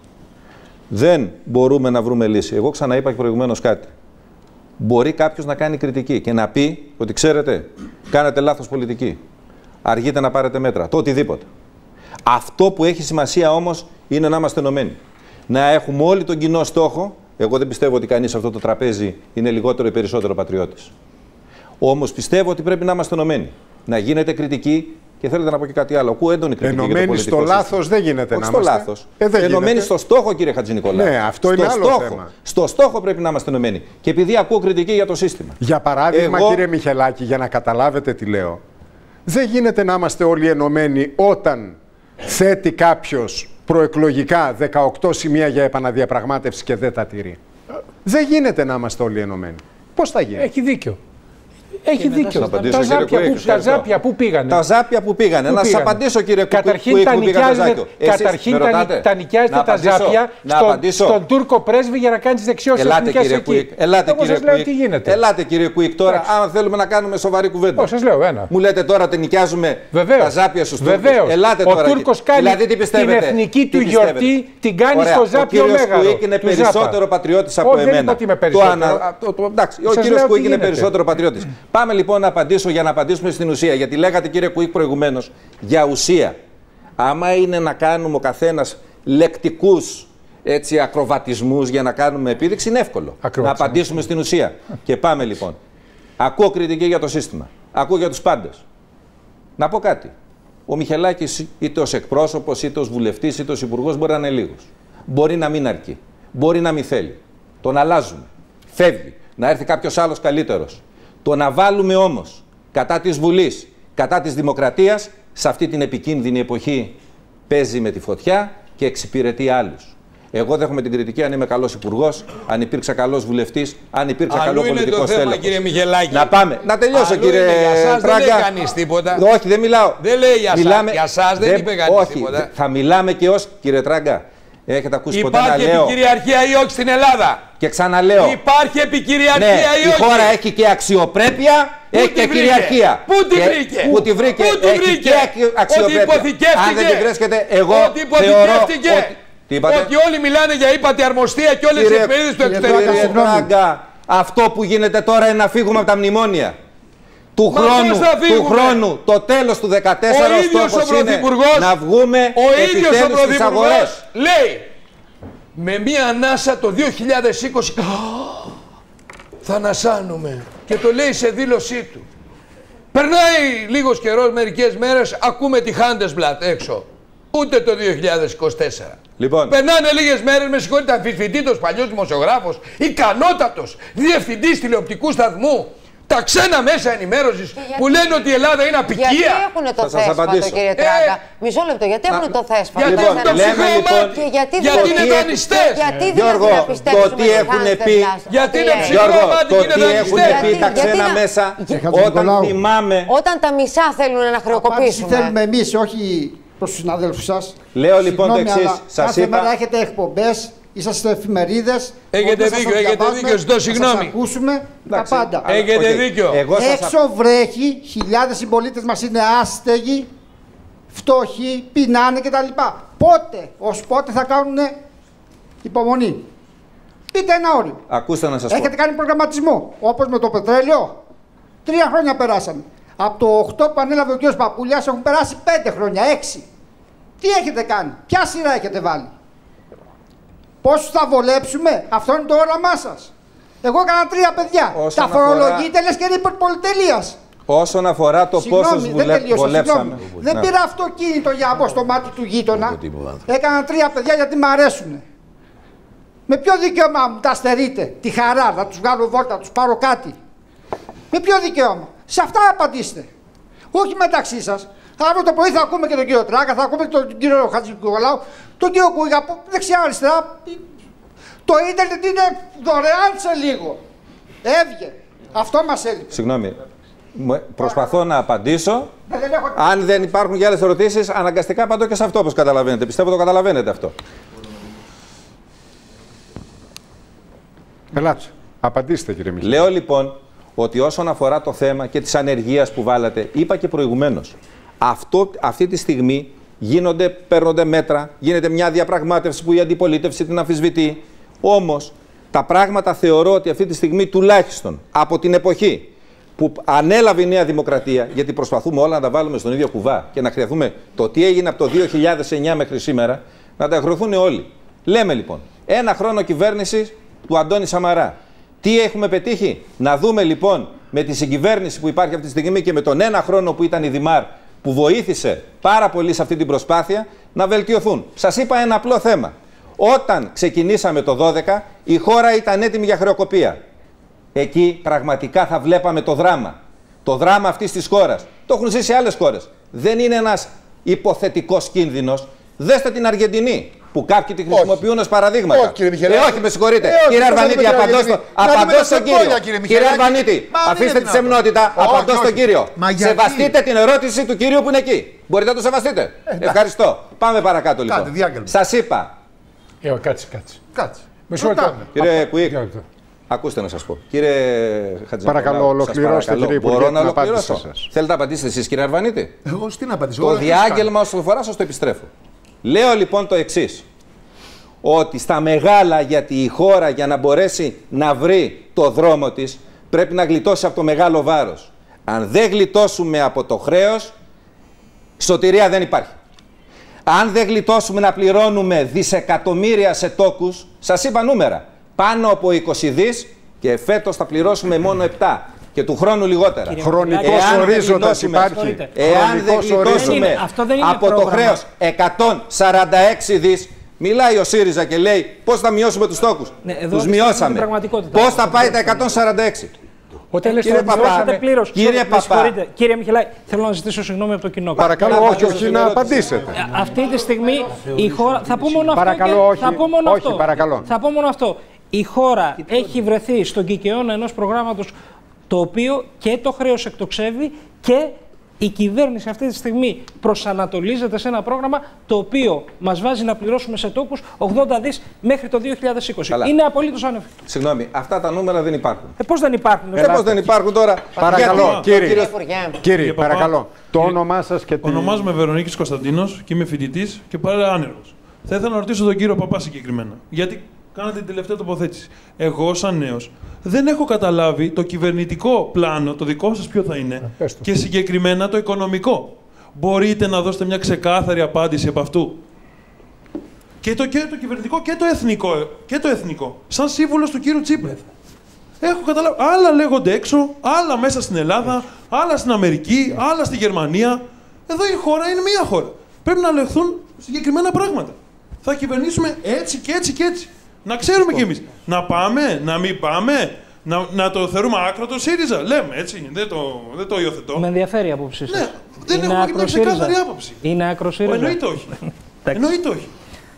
[SPEAKER 9] Δεν μπορούμε να βρούμε λύση. Εγώ ξαναείπα και προηγουμένως κάτι. Μπορεί κάποιος να κάνει κριτική και να πει ότι ξέρετε, κάνετε λάθος πολιτική. Αργείτε να πάρετε μέτρα. Το οτιδήποτε. Αυτό που έχει σημασία όμως είναι να είμαστε ενωμένοι. Να έχουμε όλοι τον κοινό στόχο. Εγώ δεν πιστεύω ότι κανείς σε αυτό το τραπέζι είναι λιγότερο ή περισσότερο πατριώτης. Όμως πιστεύω ότι πρέπει να είμαστε ενωμένοι. Να γίνεται κριτική. Και θέλετε να πω και κάτι άλλο. Ακούω έντονη κριτική.
[SPEAKER 1] Ενωμένοι στο λάθος δεν γίνεται.
[SPEAKER 9] Όχι
[SPEAKER 1] να
[SPEAKER 9] στο
[SPEAKER 1] είμαστε.
[SPEAKER 9] λάθος.
[SPEAKER 1] Ε,
[SPEAKER 9] ενωμένοι στο στόχο, κύριε Χατζηνικολάου.
[SPEAKER 1] Ναι, αυτό
[SPEAKER 9] στο
[SPEAKER 1] είναι άλλο
[SPEAKER 9] στόχο.
[SPEAKER 1] θέμα.
[SPEAKER 9] Στο στόχο πρέπει να είμαστε ενωμένοι. Και επειδή ακούω κριτική για το σύστημα.
[SPEAKER 1] Για παράδειγμα,
[SPEAKER 9] Εγώ...
[SPEAKER 1] κύριε Μιχελάκη, για να καταλάβετε τι λέω, δεν γίνεται να είμαστε όλοι ενωμένοι όταν θέτει κάποιος προεκλογικά δεκαοκτώ σημεία για επαναδιαπραγμάτευση και δεν τα τηρεί. Δεν γίνεται να είμαστε όλοι ενωμένοι. Πώς θα γίνει?
[SPEAKER 8] Έχει δίκιο. Έχει δίκιο. Τα ζάπια, που, τα ζάπια που πήγανε.
[SPEAKER 9] Τα ζάπια που πήγανε. Πού να σα απαντήσω, κύριε Κουκ.
[SPEAKER 8] Καταρχήν τα νοικιάζετε, καταρχήν τα, τα, νοικιάζετε τα ζάπια στον, στον Τούρκο πρέσβη για να κάνει δεξιώσεις εθνικές εκεί.
[SPEAKER 9] Ελάτε,
[SPEAKER 8] Εγώ
[SPEAKER 9] κύριε
[SPEAKER 8] σας λέω
[SPEAKER 9] Κουκ.
[SPEAKER 8] τι γίνεται.
[SPEAKER 9] Ελάτε, κύριε Κουκ, τώρα, αν θέλουμε να κάνουμε σοβαρή κουβέντα.
[SPEAKER 8] Όχι, σας λέω ένα.
[SPEAKER 9] Μου λέτε τώρα ότι νοικιάζουμε τα ζάπια στους Τούρκους.
[SPEAKER 8] Βεβαίως.
[SPEAKER 9] Ελάτε
[SPEAKER 8] Ο
[SPEAKER 9] τώρα.
[SPEAKER 8] Τούρκος κάνει την εθνική του γιορτή, την κάνει στο ζάπιο μέγαρο.
[SPEAKER 9] Ο κύριος Κουκ είναι περισσότερο πατριώτης από εμένα. Ο κύριος Κουκ είναι περισσότερο πατριώτης. Πάμε λοιπόν να απαντήσω για να απαντήσουμε στην ουσία. Γιατί λέγατε, κύριε Κουίκ, προηγουμένως για ουσία. Άμα είναι να κάνουμε ο καθένας λεκτικούς έτσι, ακροβατισμούς για να κάνουμε επίδειξη, είναι εύκολο. Να απαντήσουμε στην ουσία. Και πάμε λοιπόν. Ακούω κριτική για το σύστημα. Ακούω για τους πάντες. Να πω κάτι. Ο Μιχελάκης, είτε ως εκπρόσωπος, είτε ως βουλευτής, είτε ως υπουργός, μπορεί να είναι λίγος. Μπορεί να μην αρκεί. Μπορεί να μην θέλει. Τον αλλάζουμε. Φεύγει. Να έρθει κάποιος άλλος καλύτερος. Το να βάλουμε όμως κατά της Βουλής, κατά της Δημοκρατίας, σε αυτή την επικίνδυνη εποχή παίζει με τη φωτιά και εξυπηρετεί άλλους. Εγώ δέχομαι την κριτική αν είμαι καλός υπουργός, αν υπήρξα καλός βουλευτής, αν υπήρξα καλό πολιτικός τέλεχος.
[SPEAKER 5] Κύριε Μιχελάκη.
[SPEAKER 9] Να πάμε. Να τελειώσω,
[SPEAKER 5] Αλλού
[SPEAKER 9] κύριε
[SPEAKER 5] Τράγκα. Δεν λέει κανείς τίποτα.
[SPEAKER 9] Όχι, δεν μιλάω.
[SPEAKER 5] Δεν λέει για
[SPEAKER 9] μιλάμε...
[SPEAKER 5] σας. Για σας δεν, δεν είπε κανείς
[SPEAKER 9] όχι,
[SPEAKER 5] τίποτα.
[SPEAKER 9] Θα μιλάμε και ως, κύριε Τράγκα. Έχετε ακούσει ποτέ να λέω.
[SPEAKER 5] Υπάρχει επικυριαρχία ή όχι στην Ελλάδα.
[SPEAKER 9] Και ξαναλέω.
[SPEAKER 5] Υπάρχει επικυριαρχία
[SPEAKER 9] ναι,
[SPEAKER 5] ή όχι.
[SPEAKER 9] Η χώρα έχει και αξιοπρέπεια,
[SPEAKER 5] πού
[SPEAKER 9] έχει και κυριαρχία.
[SPEAKER 5] Πού τη βρήκε.
[SPEAKER 9] Πού τη βρήκε.
[SPEAKER 5] Πού τη βρήκε.
[SPEAKER 9] Έχει και αξιοπρέπεια.
[SPEAKER 5] Ότι υποθηκεύτηκε.
[SPEAKER 9] Αν δεν τη βρίσκεται, εγώ
[SPEAKER 5] ότι
[SPEAKER 9] θεωρώ ότι...
[SPEAKER 5] Τι ότι όλοι μιλάνε για ύπατη αρμοστία και όλες οι εφημερίδες του εξωτερικού.
[SPEAKER 9] Αυτό που γίνεται τώρα είναι να φύγουμε από τα μνημόνια. Του χρόνου, του χρόνου, το τέλος του δεκατέσσερα, ο στόχος είναι να βγούμε επιτέλους στις αγορές.
[SPEAKER 5] Λέει, με μία ανάσα το δύο χιλιάδες είκοσι θα ανασάνουμε. Και το λέει σε δήλωσή του. Περνάει λίγος καιρός, μερικές μέρες, ακούμε τη Handelsblatt έξω. Ούτε το δύο χιλιάδες είκοσι τέσσερα.
[SPEAKER 9] Λοιπόν.
[SPEAKER 5] Περνάνε λίγες μέρες, με συγχωρείτε, αμφισβητήτος παλιός δημοσιογράφος, ικανότατος διευθυντής τηλεοπτικού σταθμού, τα ξένα μέσα ενημέρωσης που λένε ότι η Ελλάδα είναι απικία.
[SPEAKER 10] Γιατί έχουν το θέσφατο, κύριε Τράγκα. Ε, Μισό λεπτό, γιατί έχουν το θέσφατο.
[SPEAKER 5] Γιατί έχουν το ψυχομάτι.
[SPEAKER 10] Γιατί,
[SPEAKER 5] γιατί είναι δανειστές.
[SPEAKER 10] Γιατί
[SPEAKER 9] Γιώργο, το τι έχουν πει.
[SPEAKER 5] Γιατί είναι ψυχομάτι και είναι δανειστές.
[SPEAKER 9] Το τι έχουν πει τα ξένα μέσα. Όταν θυμάμαι.
[SPEAKER 10] Όταν τα μισά θέλουν να χρεοκοπήσουμε.
[SPEAKER 7] Τι θέλουμε εμείς, όχι προς τους συναδέλφους σας.
[SPEAKER 9] Λέω λοιπόν το εξής. Σας
[SPEAKER 7] είπα. Κάθε μέρα έχετε εκπομπές. Είσαστε εφημερίδες.
[SPEAKER 5] Έχετε δίκιο, έχετε δίκιο. Ζητώ συγγνώμη.
[SPEAKER 7] Θα σας ακούσουμε τα πάντα.
[SPEAKER 5] Έχετε okay. δίκιο.
[SPEAKER 7] Εγώ Έξω σας... βρέχει, χιλιάδες συμπολίτες μας είναι άστεγοι, φτωχοί, πεινάνε κτλ. Πότε, ως πότε θα κάνουν υπομονή. Πείτε ένα όριο.
[SPEAKER 9] Ακούστε να σας
[SPEAKER 7] Έχετε
[SPEAKER 9] πω.
[SPEAKER 7] κάνει προγραμματισμό, όπως με το πετρέλαιο. Τρία χρόνια περάσαν. Από το οκτώ που ανέλαβε ο κ. Παπούλιας έχουν περάσει πέντε χρόνια, έξι. Τι έχετε κάνει, ποια σειρά έχετε βάλει. Πόσους θα βολέψουμε, αυτό είναι το όραμά σας. Εγώ έκανα τρία παιδιά.
[SPEAKER 9] Όσον
[SPEAKER 7] τα φορολογείτε, αφορά... λες και ρήπορ πολυτελείας.
[SPEAKER 9] Όσον αφορά το πόσους βουλε... βολέψαμε.
[SPEAKER 7] Δεν ναι. πήρα αυτοκίνητο για να μπω στο μάτι του γείτονα. Έκανα τρία παιδιά γιατί μ' αρέσουν. Με ποιο δικαίωμα μου τα στερείτε, τη χαρά, να τους βγάλω βόλτα, να τους πάρω κάτι. Με ποιο δικαίωμα. Σε αυτά απαντήστε. Όχι μεταξύ σας. Αύριο το πρωί θα ακούμε και τον κύριο Τράγκα, θα ακούμε και τον κύριο Χατζηνικολάου, τον κύριο Κούγια, δεξιά-αριστερά. Το ίντερνετ είναι δωρεάν σε λίγο. Έβγε. Αυτό μας έλειπε.
[SPEAKER 9] Συγγνώμη. Προσπαθώ να απαντήσω.
[SPEAKER 7] Δεν έχω...
[SPEAKER 9] Αν δεν υπάρχουν και άλλες ερωτήσεις, αναγκαστικά απαντώ και σε αυτό, όπως καταλαβαίνετε. Πιστεύω το καταλαβαίνετε αυτό.
[SPEAKER 1] Ελάτε. Απαντήστε, κύριε Μιχαήλ.
[SPEAKER 9] Λέω λοιπόν ότι όσον αφορά το θέμα και της ανεργίας που βάλατε, είπα και προηγουμένως, αυτό, αυτή τη στιγμή γίνονται, παίρνονται μέτρα, γίνεται μια διαπραγμάτευση που η αντιπολίτευση την αμφισβητεί. Όμως, τα πράγματα θεωρώ ότι αυτή τη στιγμή τουλάχιστον από την εποχή που ανέλαβε η Νέα Δημοκρατία, γιατί προσπαθούμε όλα να τα βάλουμε στον ίδιο κουβά και να χρειαθούμε το τι έγινε από το δύο χιλιάδες εννιά μέχρι σήμερα, να τα χρειαθούν όλοι. Λέμε λοιπόν, ένα χρόνο κυβέρνηση του Αντώνη Σαμαρά. Τι έχουμε πετύχει? Να δούμε λοιπόν με τη συγκυβέρνηση που υπάρχει αυτή τη στιγμή και με τον ένα χρόνο που ήταν η Δημάρ, που βοήθησε πάρα πολύ σε αυτή την προσπάθεια, να βελτιωθούν. Σας είπα ένα απλό θέμα. Όταν ξεκινήσαμε το δώδεκα, η χώρα ήταν έτοιμη για χρεοκοπία. Εκεί πραγματικά θα βλέπαμε το δράμα. Το δράμα αυτής της χώρας. Το έχουν ζήσει άλλες χώρες. Δεν είναι ένας υποθετικός κίνδυνος. Δέστε την Αργεντινή, που κάποιοι τη χρησιμοποιούν ως παραδείγματα.
[SPEAKER 3] Όχι, κύριε Μιχελάκη.
[SPEAKER 9] Ε, όχι, με συγχωρείτε.
[SPEAKER 3] Ε,
[SPEAKER 9] κύριε Αρβανίτη, απαντώ στον κύριο. Κύριε Αρβανίτη, αφήστε τη σεμνότητα. Απαντώ στον κύριο. Σεβαστείτε την ερώτηση του κύριου που είναι εκεί. Μπορείτε να το σεβαστείτε. Ευχαριστώ. Πάμε παρακάτω λοιπόν. Σας είπα.
[SPEAKER 4] Ε, κάτσε, κάτσε.
[SPEAKER 3] Κάτσε.
[SPEAKER 9] Κύριε Κουίκ, ακούστε να σας πω. Κύριε Χατζηνικολάου,
[SPEAKER 1] παρακαλώ, ολοκληρώστε, κύριε Υπουργέ.
[SPEAKER 9] Μπορώ να ολοκληρώσω. Θέλετε να απαντήσετε εσείς, κύριε Αρβανίτη?
[SPEAKER 3] Εγώ τι να απαντήσω.
[SPEAKER 9] Το διάγγελμα όσο φορά σας το επιστρέφω. Λέω λοιπόν το εξής. Ότι στα μεγάλα, γιατί η χώρα για να μπορέσει να βρει το δρόμο της πρέπει να γλιτώσει από το μεγάλο βάρος. Αν δεν γλιτώσουμε από το χρέος, σωτηρία δεν υπάρχει. Αν δεν γλιτώσουμε να πληρώνουμε δισεκατομμύρια σε τόκους, σας είπα νούμερα, πάνω από είκοσι δις και φέτος θα πληρώσουμε μόνο επτά και του χρόνου λιγότερα.
[SPEAKER 1] Χρονικός ορίζοντας υπάρχει.
[SPEAKER 9] Εάν δεν γλιτώσουμε από το χρέος εκατόν σαράντα έξι δις, μιλάει ο ΣΥΡΙΖΑ και λέει πώς θα μειώσουμε τους τόκους. Ναι, τους μειώσαμε. Πώς θα πάει τα εκατόν σαράντα έξι.
[SPEAKER 8] Όταν λες
[SPEAKER 9] κύριε Παπά,
[SPEAKER 8] πλήρως,
[SPEAKER 9] κύριε Παπά.
[SPEAKER 8] Κύριε Μιχελάκη, θέλω να ζητήσω συγγνώμη από το κοινό.
[SPEAKER 1] Παρακαλώ, όχι, όχι, να απαντήσετε.
[SPEAKER 8] Αυτή τη στιγμή η χώρα. Θα πω μόνο αυτό.
[SPEAKER 1] Παρακαλώ, όχι.
[SPEAKER 8] Θα πω μόνο
[SPEAKER 1] όχι,
[SPEAKER 8] αυτό.
[SPEAKER 1] Παρακαλώ.
[SPEAKER 8] Θα πω μόνο αυτό. Η χώρα έχει βρεθεί στον κικαιώνα ενός προγράμματος το οποίο και το χρέος εκτοξεύει και η κυβέρνηση αυτή τη στιγμή προσανατολίζεται σε ένα πρόγραμμα το οποίο μας βάζει να πληρώσουμε σε τόκους ογδόντα δις μέχρι το δύο χιλιάδες είκοσι.
[SPEAKER 9] Καλά.
[SPEAKER 8] Είναι απολύτως ανέφικτο.
[SPEAKER 9] Συγγνώμη, αυτά τα νούμερα δεν υπάρχουν.
[SPEAKER 8] Ε, πώς δεν υπάρχουν.
[SPEAKER 9] Ε, πώς δεν υπάρχουν τώρα.
[SPEAKER 1] Παρακαλώ,
[SPEAKER 9] γιατί,
[SPEAKER 1] κύριε,
[SPEAKER 9] κύριε,
[SPEAKER 1] κύριε παρακαλώ. Το όνομά σας και την...
[SPEAKER 11] Ονομάζομαι Βερονίκης Κωνσταντίνος και είμαι φοιτητής και πάλι άνεργος. Θα ήθελα να ρωτήσω τον κύριο Παπά συγκεκριμένα. Γιατί κάνατε την τελευταία τοποθέτηση. Εγώ, σαν νέος, δεν έχω καταλάβει το κυβερνητικό πλάνο, το δικό σας ποιο θα είναι, και συγκεκριμένα το οικονομικό. Μπορείτε να δώσετε μια ξεκάθαρη απάντηση από αυτού. Και το, και το κυβερνητικό και το εθνικό. Και το εθνικό. Σαν σύμβουλος του κύριου Τσίπρα. Έχω καταλάβει. Άλλα λέγονται έξω, άλλα μέσα στην Ελλάδα, άλλα στην Αμερική, άλλα στη Γερμανία. Εδώ η χώρα είναι μία χώρα. Πρέπει να λεχθούν συγκεκριμένα πράγματα. Θα κυβερνήσουμε έτσι και έτσι και έτσι. Να ξέρουμε κι εμείς. Να πάμε, να μην πάμε, να, να το θεωρούμε άκρο το ΣΥΡΙΖΑ. Λέμε έτσι, δεν το, δεν το υιοθετώ.
[SPEAKER 8] Με ενδιαφέρει η άποψή σας.
[SPEAKER 11] Ναι, δεν είναι έχουμε μια ξεκάθαρη άποψη.
[SPEAKER 8] Είναι άκρο ΣΥΡΙΖΑ.
[SPEAKER 11] Εννοείται όχι. Εννοείται όχι.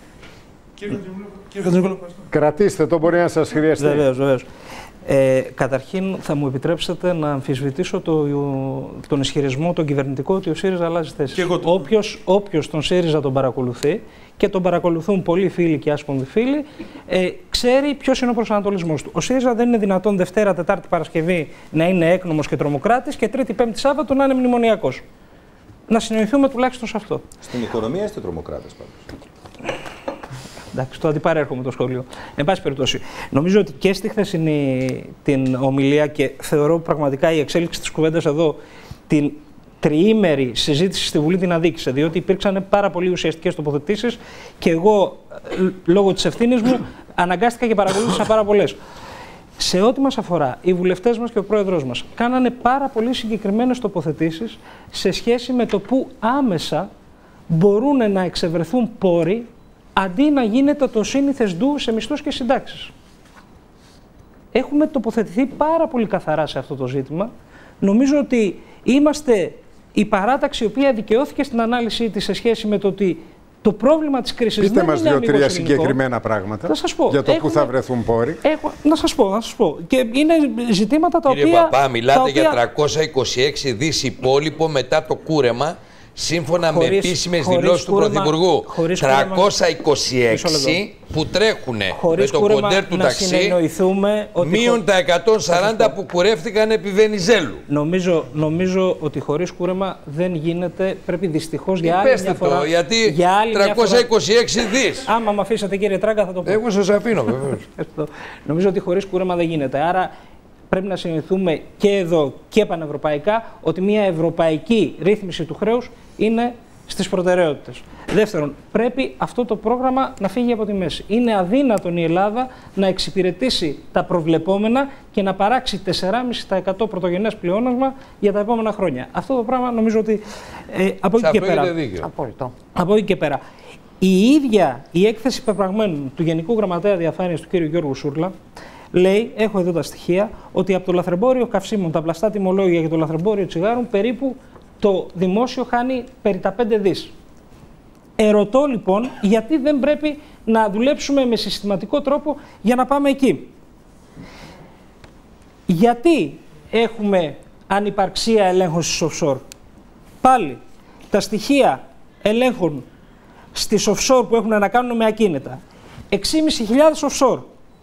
[SPEAKER 11] Κύριε Χατζηνικολάου,
[SPEAKER 1] κρατήστε το, μπορεί να σας χρειαστεί.
[SPEAKER 8] Βεβαίως, βεβαίως. Ε, καταρχήν, θα μου επιτρέψετε να αμφισβητήσω το, τον ισχυρισμό, τον κυβερνητικό, ότι ο ΣΥΡΙΖΑ αλλάζει θέση. Όποιος, όποιος τον ΣΥΡΙΖΑ τον παρακολουθεί και τον παρακολουθούν πολλοί φίλοι και άσπονδοι φίλοι, ε, ξέρει ποιος είναι ο προσανατολισμός του. Ο ΣΥΡΙΖΑ δεν είναι δυνατόν Δευτέρα, Τετάρτη, Παρασκευή να είναι έκνομος και τρομοκράτης και Τρίτη, Πέμπτη, Σάββατο να είναι μνημονιακός. Να συνοηθούμε τουλάχιστον σε αυτό.
[SPEAKER 9] Στην οικονομία είστε τρομοκράτες πάντως.
[SPEAKER 8] Εντάξει, το αντιπαρέρχομαι το σχόλιο. Εν πάση περιπτώσει, νομίζω ότι και στη χθεσινή την ομιλία και θεωρώ πραγματικά η εξέλιξη της κουβέντας εδώ την τριήμερη συζήτηση στη Βουλή την αδίκησε, διότι υπήρξαν πάρα πολύ ουσιαστικές τοποθετήσεις και εγώ, λόγω της ευθύνης μου, αναγκάστηκα και παρακολούθησα πάρα πολλές. Σε ό,τι μας αφορά, οι βουλευτές μας και ο πρόεδρος μας κάνανε πάρα πολύ συγκεκριμένες τοποθετήσεις σε σχέση με το πού άμεσα μπορούν να εξευρεθούν πόροι αντί να γίνεται το σύνηθες ντου σε μισθούς και συντάξεις. Έχουμε τοποθετηθεί πάρα πολύ καθαρά σε αυτό το ζήτημα. Νομίζω ότι είμαστε η παράταξη η οποία δικαιώθηκε στην ανάλυση της σε σχέση με το ότι το πρόβλημα της κρίσης
[SPEAKER 1] Πείτε
[SPEAKER 8] δεν
[SPEAKER 1] μας
[SPEAKER 8] είναι αμυγός
[SPEAKER 1] δύο-τρία
[SPEAKER 8] ελληνικό.
[SPEAKER 1] συγκεκριμένα πράγματα
[SPEAKER 8] θα σας πω.
[SPEAKER 1] για το
[SPEAKER 8] Έχουμε...
[SPEAKER 1] πού θα βρεθούν πόροι.
[SPEAKER 8] Έχω... Να σας πω, να σας πω. Και είναι ζητήματα τα
[SPEAKER 5] Κύριε
[SPEAKER 8] οποία...
[SPEAKER 5] Κύριε Παπά, μιλάτε
[SPEAKER 8] οποία...
[SPEAKER 5] για τριακόσια είκοσι έξι δις υπόλοιπο μετά το κούρεμα, σύμφωνα χωρίς, με επίσημες δηλώσεις του Πρωθυπουργού. τριακόσια είκοσι έξι που τρέχουν με το κοντέρ του ταξί, μείον τα εκατόν σαράντα που κουρεύτηκαν επί Βενιζέλου.
[SPEAKER 8] Νομίζω, νομίζω ότι χωρίς κούρεμα δεν γίνεται, πρέπει δυστυχώς για άλλη μια φορά...
[SPEAKER 5] Το, γιατί
[SPEAKER 8] για άλλη
[SPEAKER 5] τριακόσια είκοσι έξι δις.
[SPEAKER 8] Άμα με αφήσατε κύριε Τράγκα θα το πω.
[SPEAKER 5] Εγώ σας αφήνω βεβαίως.
[SPEAKER 8] Νομίζω ότι χωρίς κούρεμα δεν γίνεται. Άρα πρέπει να συνηθούμε και εδώ και πανευρωπαϊκά ότι μια ευρωπαϊκή ρύθμιση του χρέους είναι στις προτεραιότητες. Δεύτερον, πρέπει αυτό το πρόγραμμα να φύγει από τη μέση. Είναι αδύνατον η Ελλάδα να εξυπηρετήσει τα προβλεπόμενα και να παράξει τέσσερα κόμμα πέντε τοις εκατό πρωτογενές πλεόνασμα για τα επόμενα χρόνια. Αυτό το πράγμα νομίζω ότι ε, από εκεί και πέρα. Από εκεί και πέρα. Η ίδια η έκθεση πεπραγμένων του Γενικού Γραμματέα Διαφάνειας του κ. Γιώργου Σούρλα λέει, έχω εδώ τα στοιχεία, ότι από το λαθρεμπόριο καυσίμων, τα πλαστά τιμολόγια και το λαθρεμπόριο τσιγάρων περίπου το δημόσιο χάνει περί τα πέντε δις. Ερωτώ λοιπόν γιατί δεν πρέπει να δουλέψουμε με συστηματικό τρόπο για να πάμε εκεί. Γιατί έχουμε ανυπαρξία ελέγχων στις offshore? Πάλι, τα στοιχεία ελέγχων στις offshore που έχουν να κάνουν με ακίνητα. έξι χιλιάδες πεντακόσιες offshore.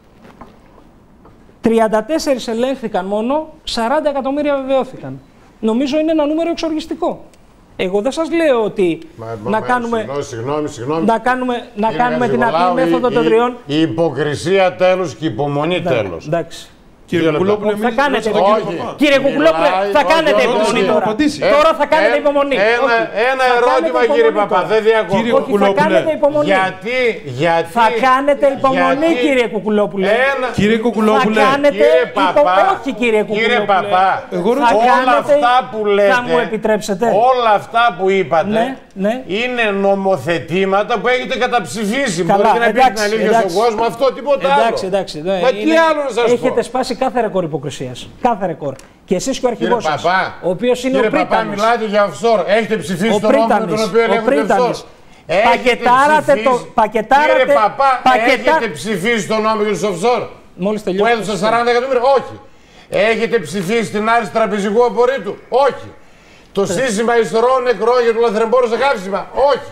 [SPEAKER 8] τριάντα τέσσερα ελέγχθηκαν μόνο, σαράντα εκατομμύρια βεβαιώθηκαν. Νομίζω είναι ένα νούμερο εξοργιστικό. Εγώ δεν σας λέω ότι
[SPEAKER 4] μα,
[SPEAKER 8] να,
[SPEAKER 4] μα,
[SPEAKER 8] κάνουμε,
[SPEAKER 4] συγγνώμη, συγγνώμη.
[SPEAKER 8] να κάνουμε, να κάνουμε την απλή μέθοδο των τριών.
[SPEAKER 4] Η υποκρισία τέλος και η υπομονή τέλος.
[SPEAKER 8] Εντάξει.
[SPEAKER 11] Κύριε Κουκουλόπουλε,
[SPEAKER 8] θα κάνετε υπομονή. Κύριε Κουκουλόπουλε, θα κάνετε υπομονή τώρα. Τώρα θα κάνετε υπομονή.
[SPEAKER 4] Ένα ερώτημα, κύριε Παπά, δεν διακόπτω.
[SPEAKER 8] Όχι, θα κάνετε υπομονή.
[SPEAKER 4] Γιατί, γιατί.
[SPEAKER 8] Θα κάνετε υπομονή, κύριε Κουκουλόπουλε.
[SPEAKER 11] Κύριε Κουκουλόπουλε.
[SPEAKER 8] Θα κάνετε υπομονή. Όχι, κύριε Κουκουλόπουλε.
[SPEAKER 4] Κύριε Παπά, όλα αυτά που λέτε.
[SPEAKER 8] Θα μου επιτρέψετε.
[SPEAKER 4] Όλα αυτά που είπατε είναι νομοθετήματα που έχετε καταψηφίσει. Μπορείτε να πείτε την αλήθεια στον κόσμο, αυτό τίποτα άλλο.
[SPEAKER 8] Εντάξει, εντάξει.
[SPEAKER 4] Μα τι άλλο να σας πω.
[SPEAKER 8] Έχετε σπάσει κάθε ρεκόρ υποκρισίας. Κάθε ρεκόρ. Και εσείς και ο αρχηγός σας, ο οποίος είναι
[SPEAKER 4] κύριε
[SPEAKER 8] ο Πρίτανης.
[SPEAKER 4] Παπά, μιλάτε για offshore. Έχετε ψηφίσει τον νόμο με τον οποίο ελέγχονται offshore.
[SPEAKER 8] Πακετάρατε το. Πακετάρατε.
[SPEAKER 4] Κύριε Παπά,
[SPEAKER 8] πακετά...
[SPEAKER 4] έχετε ψηφίσει τον νόμο για τους offshore.
[SPEAKER 8] Μόλις
[SPEAKER 4] που έδωσε σαράντα εκατομμύρια. Όχι. Έχετε ψηφίσει την άρση τραπεζικού απορρίτου. Όχι. Το σύστημα ιστορών νεκρών για το λαθρεμπόριο σε καύσιμα. Όχι.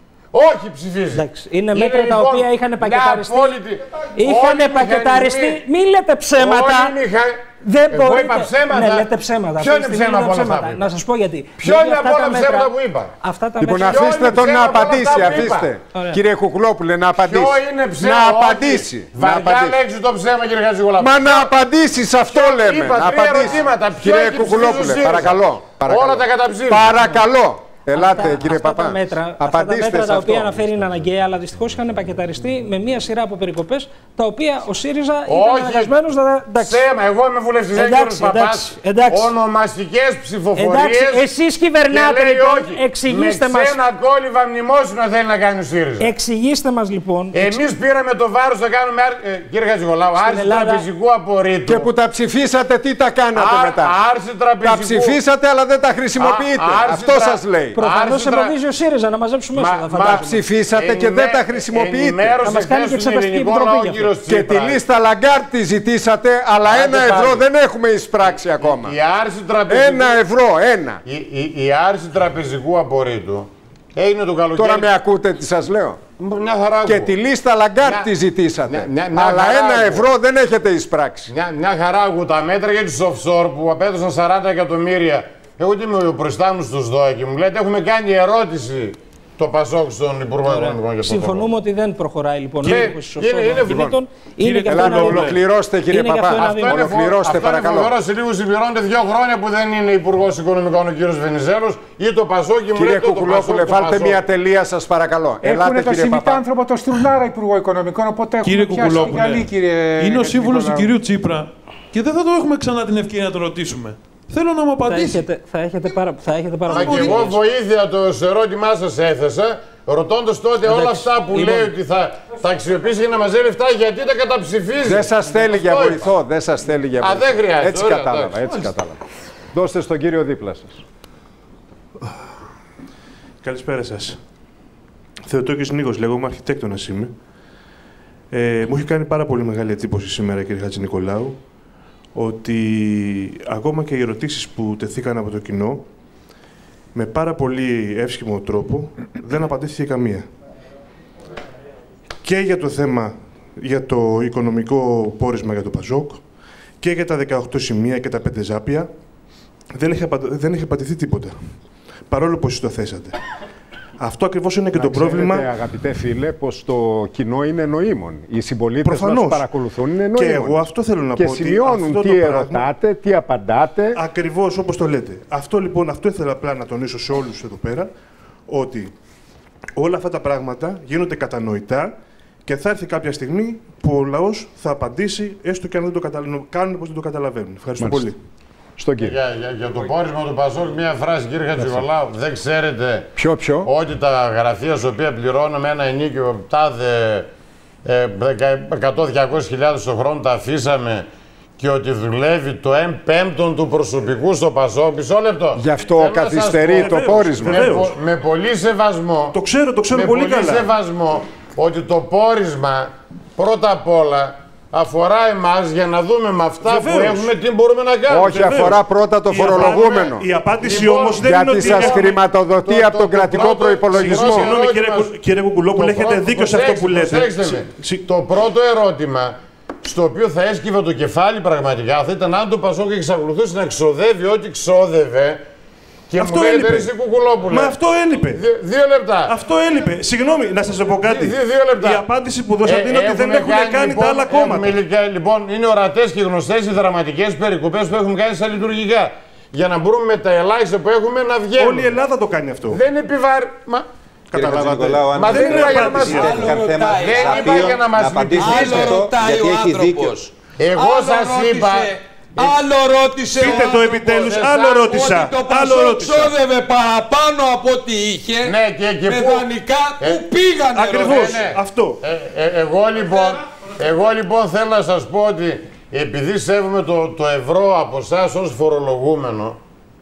[SPEAKER 4] Όχι ψηφίζει.
[SPEAKER 8] Εντάξει, είναι μέτρα τα
[SPEAKER 4] λοιπόν
[SPEAKER 8] οποία είχαν πακεταριστεί.
[SPEAKER 4] Απόλυτη...
[SPEAKER 8] Είχαν πακεταριστεί. Μην λέτε ψέματα.
[SPEAKER 4] Μηχα...
[SPEAKER 8] Δεν
[SPEAKER 4] Εγώ
[SPEAKER 8] μπορείτε.
[SPEAKER 4] είπα ψέματα.
[SPEAKER 8] Ναι, λέτε ψέματα.
[SPEAKER 4] Ποιο είναι ψέμα από όλα αυτά?
[SPEAKER 8] Να σας πω γιατί.
[SPEAKER 4] Ποιο είναι από όλα τα ψέματα που είπα?
[SPEAKER 8] Αυτά τα
[SPEAKER 1] λοιπόν,
[SPEAKER 8] μέτρα...
[SPEAKER 1] αφήστε τον να απαντήσει. Αφήστε. Κύριε Κουκουλόπουλε, να απαντήσει.
[SPEAKER 4] Ποιο είναι ψέμα?
[SPEAKER 1] Να απαντήσει.
[SPEAKER 4] Βαριά λέξη το ψέμα, κύριε Χατζηγολάπη.
[SPEAKER 1] Μα να απαντήσει, αυτό λέμε.
[SPEAKER 4] Είπα τρία ερωτήματα.
[SPEAKER 1] Κύριε Κουκουλόπουλε, παρακαλώ.
[SPEAKER 4] Όλα τα καταψήφισα.
[SPEAKER 1] Παρακαλώ. Ελάτε,
[SPEAKER 8] αυτά,
[SPEAKER 1] κύριε
[SPEAKER 8] αυτά
[SPEAKER 1] Παπά.
[SPEAKER 8] Τα μέτρα, αυτά τα μέτρα τα οποία αναφέρει είναι αναγκαία, αλλά δυστυχώς είχαν πακεταριστεί με μία σειρά από περικοπές, τα οποία ο ΣΥΡΙΖΑ ήταν αναγκασμένος να.
[SPEAKER 4] Ψέμα, εγώ είμαι βουλευτής, δεν είμαι Παπάς. Ονομαστικές ψηφοφορίες.
[SPEAKER 8] Εσείς κυβερνάτε, λοιπόν, εξηγήστε μας.
[SPEAKER 4] Με ξένα κόλληβα μνημόσυνο θέλει να κάνει ο ΣΥΡΙΖΑ.
[SPEAKER 8] Εξηγήστε μας, λοιπόν.
[SPEAKER 4] Εμείς πήραμε το βάρος να κάνουμε, κύριε Χατζηγολάου, άρση τραπεζικού απορρίτου.
[SPEAKER 1] Και που τα ψηφίσατε, τι τα κάνατε μετά? Τα ψηφίσατε, αλλά δεν τα χρησιμοποιείτε. Αυτό σας λέει.
[SPEAKER 8] Προφανώς εμποδίζει ο ΣΥΡΙΖΑ να μαζέψουμε έσοδα.
[SPEAKER 1] Μα ψηφίσατε και δεν τα χρησιμοποιείτε.
[SPEAKER 8] Να μας κάνει και εξεταστική επιτροπή για αυτό.
[SPEAKER 1] Και τη λίστα Λαγκάρτ τη ζητήσατε, αλλά ένα ευρώ δεν έχουμε εισπράξει ακόμα. Ένα ευρώ, ένα.
[SPEAKER 4] Η άρση τραπεζικού απορρίτου έγινε το καλοκαίρι.
[SPEAKER 1] Τώρα με ακούτε τι σας λέω?
[SPEAKER 4] Μια χαρά.
[SPEAKER 1] Και τη λίστα Λαγκάρτ τη ζητήσατε. Αλλά ένα ευρώ δεν έχετε εισπράξει.
[SPEAKER 4] Μια χαρά ακούω τα μέτρα για τους offshore που απέδωσαν σαράντα εκατομμύρια. Εγώ τι είμαι ο προϊστάμενος του ΣΔΟΕ και μου λέτε έχουμε κάνει ερώτηση το Πασόκ στον Υπουργό Οικονομικών.
[SPEAKER 8] Συμφωνούμε ότι δεν προχωράει λοιπόν η έκδοση
[SPEAKER 1] αυτοκινήτων. Ολοκληρώστε κύριε Παπά. Ολοκληρώστε παρακαλώ.
[SPEAKER 4] Τώρα σε λίγο συμπληρώνεται δύο χρόνια που δεν είναι Υπουργός Οικονομικών ο κύριος Βενιζέλος ή το Πασόκ και μου
[SPEAKER 1] κύριε
[SPEAKER 4] λέτε το
[SPEAKER 1] Κουκουλόπουλε, βάλτε μια τελεία σας παρακαλώ.
[SPEAKER 12] Έχουν το συνδικάνθρωπο το Στουρνάρα Υπουργό Οικονομικών, οπότε έχουμε πιάσει την καλή κύριε.
[SPEAKER 11] Είναι ο σύμβουλος του κυρίου Τσίπρα και δεν θα το έχουμε ξανά την ευκαιρία να το ρωτήσουμε. Θέλω να μου απαντήσει.
[SPEAKER 8] Θα έχετε, θα έχετε πάρα, θα έχετε πάρα
[SPEAKER 4] πολύ. Και εγώ βοήθεια το ερώτημά σας έθεσα, ρωτώντας τότε εντάξει, όλα αυτά που λοιπόν λέει ότι θα τα αξιοποιήσει για να μαζεύει λεφτά, γιατί τα καταψηφίζει.
[SPEAKER 1] Δεν σας θέλει για βοηθό, δεν σας θέλει για βοηθό.
[SPEAKER 4] Α, δεν χρειάζεται.
[SPEAKER 1] Έτσι ωραία, κατάλαβα, εντάξει, έτσι κατάλαβα. Δώστε στον κύριο δίπλα σας.
[SPEAKER 13] Καλησπέρα σας. Θεοτόκης Νίκος, λέγομαι, αρχιτέκτονας είμαι. Ε, μου έχει κάνει πάρα πολύ μεγάλη εντύπωση σήμερα, κύριε Χατζηνικολάου, ότι ακόμα και οι ερωτήσεις που τεθήκαν από το κοινό, με πάρα πολύ εύσχυμο τρόπο, δεν απαντήθηκε καμία. Και για το θέμα, για το οικονομικό πόρισμα για το Πασόκ, και για τα δεκαοκτώ σημεία και τα πέντε ζάπια, δεν έχει, απα... δεν έχει απαντηθεί τίποτα. Παρόλο που εσείς το θέσατε. Αυτό ακριβώς είναι και
[SPEAKER 1] να
[SPEAKER 13] το
[SPEAKER 1] ξέρετε,
[SPEAKER 13] πρόβλημα.
[SPEAKER 1] Αγαπητέ φίλε, πως το κοινό είναι νοήμων. Οι συμπολίτες μας παρακολουθούν είναι νοήμων.
[SPEAKER 13] Και εγώ αυτό θέλω να
[SPEAKER 1] και
[SPEAKER 13] πω.
[SPEAKER 1] Και σημειώνουν τι ερωτάτε, τι απαντάτε.
[SPEAKER 13] Ακριβώς όπως το λέτε. Αυτό λοιπόν, αυτό ήθελα απλά να τονίσω σε όλους εδώ πέρα, ότι όλα αυτά τα πράγματα γίνονται κατανοητά και θα έρθει κάποια στιγμή που ο λαός θα απαντήσει, έστω και αν δεν το καταλαβαίνουν, κάνουν πως δεν το καταλαβαίνουν. Ευχαριστώ
[SPEAKER 1] Μάλιστα.
[SPEAKER 13] πολύ.
[SPEAKER 1] Στον κύριο.
[SPEAKER 4] Για, για, για το πόρισμα του Πασόκ, μία φράση, κύριε Χατζηγολάου. Δεν ξέρετε
[SPEAKER 1] ποιο, ποιο?
[SPEAKER 4] ότι τα γραφεία στα οποία πληρώνουμε ένα ενίκιο τάδε ε, εκατό με διακόσιες χιλιάδες το χρόνο τα αφήσαμε και ότι δουλεύει το ένα πέμπτο του προσωπικού στο Πασόκ. Μισό λεπτό.
[SPEAKER 1] Γι' αυτό καθυστερεί το πόρισμα.
[SPEAKER 4] Με, με πολύ σεβασμό.
[SPEAKER 13] Το ξέρω, το ξέρω
[SPEAKER 4] με
[SPEAKER 13] πολύ,
[SPEAKER 4] πολύ
[SPEAKER 13] καλά.
[SPEAKER 4] σεβασμό. ότι το πόρισμα πρώτα απ' όλα αφορά εμάς για να δούμε με αυτά Βεβαίως. που έχουμε τι μπορούμε να κάνουμε.
[SPEAKER 1] Όχι, Βεβαίως. αφορά πρώτα το φορολογούμενο.
[SPEAKER 13] Η απάντηση
[SPEAKER 1] λοιπόν,
[SPEAKER 13] όμως δεν είναι ότι...
[SPEAKER 1] Γιατί σας χρηματοδοτεί το, από τον το, κρατικό το προϋπολογισμό.
[SPEAKER 13] Συγγνώμη κύριε, κύριε Κουκουλόπουλο, έχετε
[SPEAKER 4] πρώτο,
[SPEAKER 13] δίκιο σε αυτό που λέτε.
[SPEAKER 4] Το πρώτο ερώτημα, στο οποίο θα έσκυβε το κεφάλι πραγματικά, θα ήταν αν το Πασόκ εξακολουθούσε να ξοδεύει ό,τι ξόδευε. Και
[SPEAKER 13] αυτό
[SPEAKER 4] μου
[SPEAKER 13] έλειπε.
[SPEAKER 4] Μα
[SPEAKER 13] αυτό έλειπε.
[SPEAKER 4] Δύο, δύο λεπτά.
[SPEAKER 13] Αυτό έλειπε. Συγγνώμη, να σας πω κάτι.
[SPEAKER 4] Δύο, δύο λεπτά.
[SPEAKER 13] Η απάντηση που δώσατε ε, είναι ότι δεν έχουν κάνει, κάνει λοιπόν, τα άλλα κόμματα.
[SPEAKER 4] Έχουμε, λοιπόν, είναι ορατές και γνωστές οι δραματικές περικοπές που έχουμε κάνει στα λειτουργικά. Για να μπορούμε με τα ελάχιστα που έχουμε να βγαίνουμε.
[SPEAKER 13] Όλη η Ελλάδα το κάνει αυτό.
[SPEAKER 4] Δεν επιβαρ... Μα...
[SPEAKER 13] Καταλάβατε.
[SPEAKER 4] Μα δεν είπα για να μας Δεν είπα για να μας
[SPEAKER 5] γιατί έχει δίκιο.
[SPEAKER 4] Εγώ σας είπα.
[SPEAKER 5] Άλλο ρώτησε
[SPEAKER 13] Πείτε το επιτέλους, άλλο ρώτησα.
[SPEAKER 5] Ότι το Πασόκ ξόδευε παραπάνω από ό,τι είχε
[SPEAKER 4] ναι, και, και
[SPEAKER 5] με
[SPEAKER 4] που...
[SPEAKER 5] δανεικά
[SPEAKER 4] ε,
[SPEAKER 5] που πήγανε.
[SPEAKER 13] Ακριβώς,
[SPEAKER 4] ναι, ναι.
[SPEAKER 13] αυτό.
[SPEAKER 4] Ε, ε, εγώ, λοιπόν, εγώ λοιπόν θέλω να σας πω ότι επειδή σέβομαι το, το ευρώ από εσάς ως φορολογούμενο,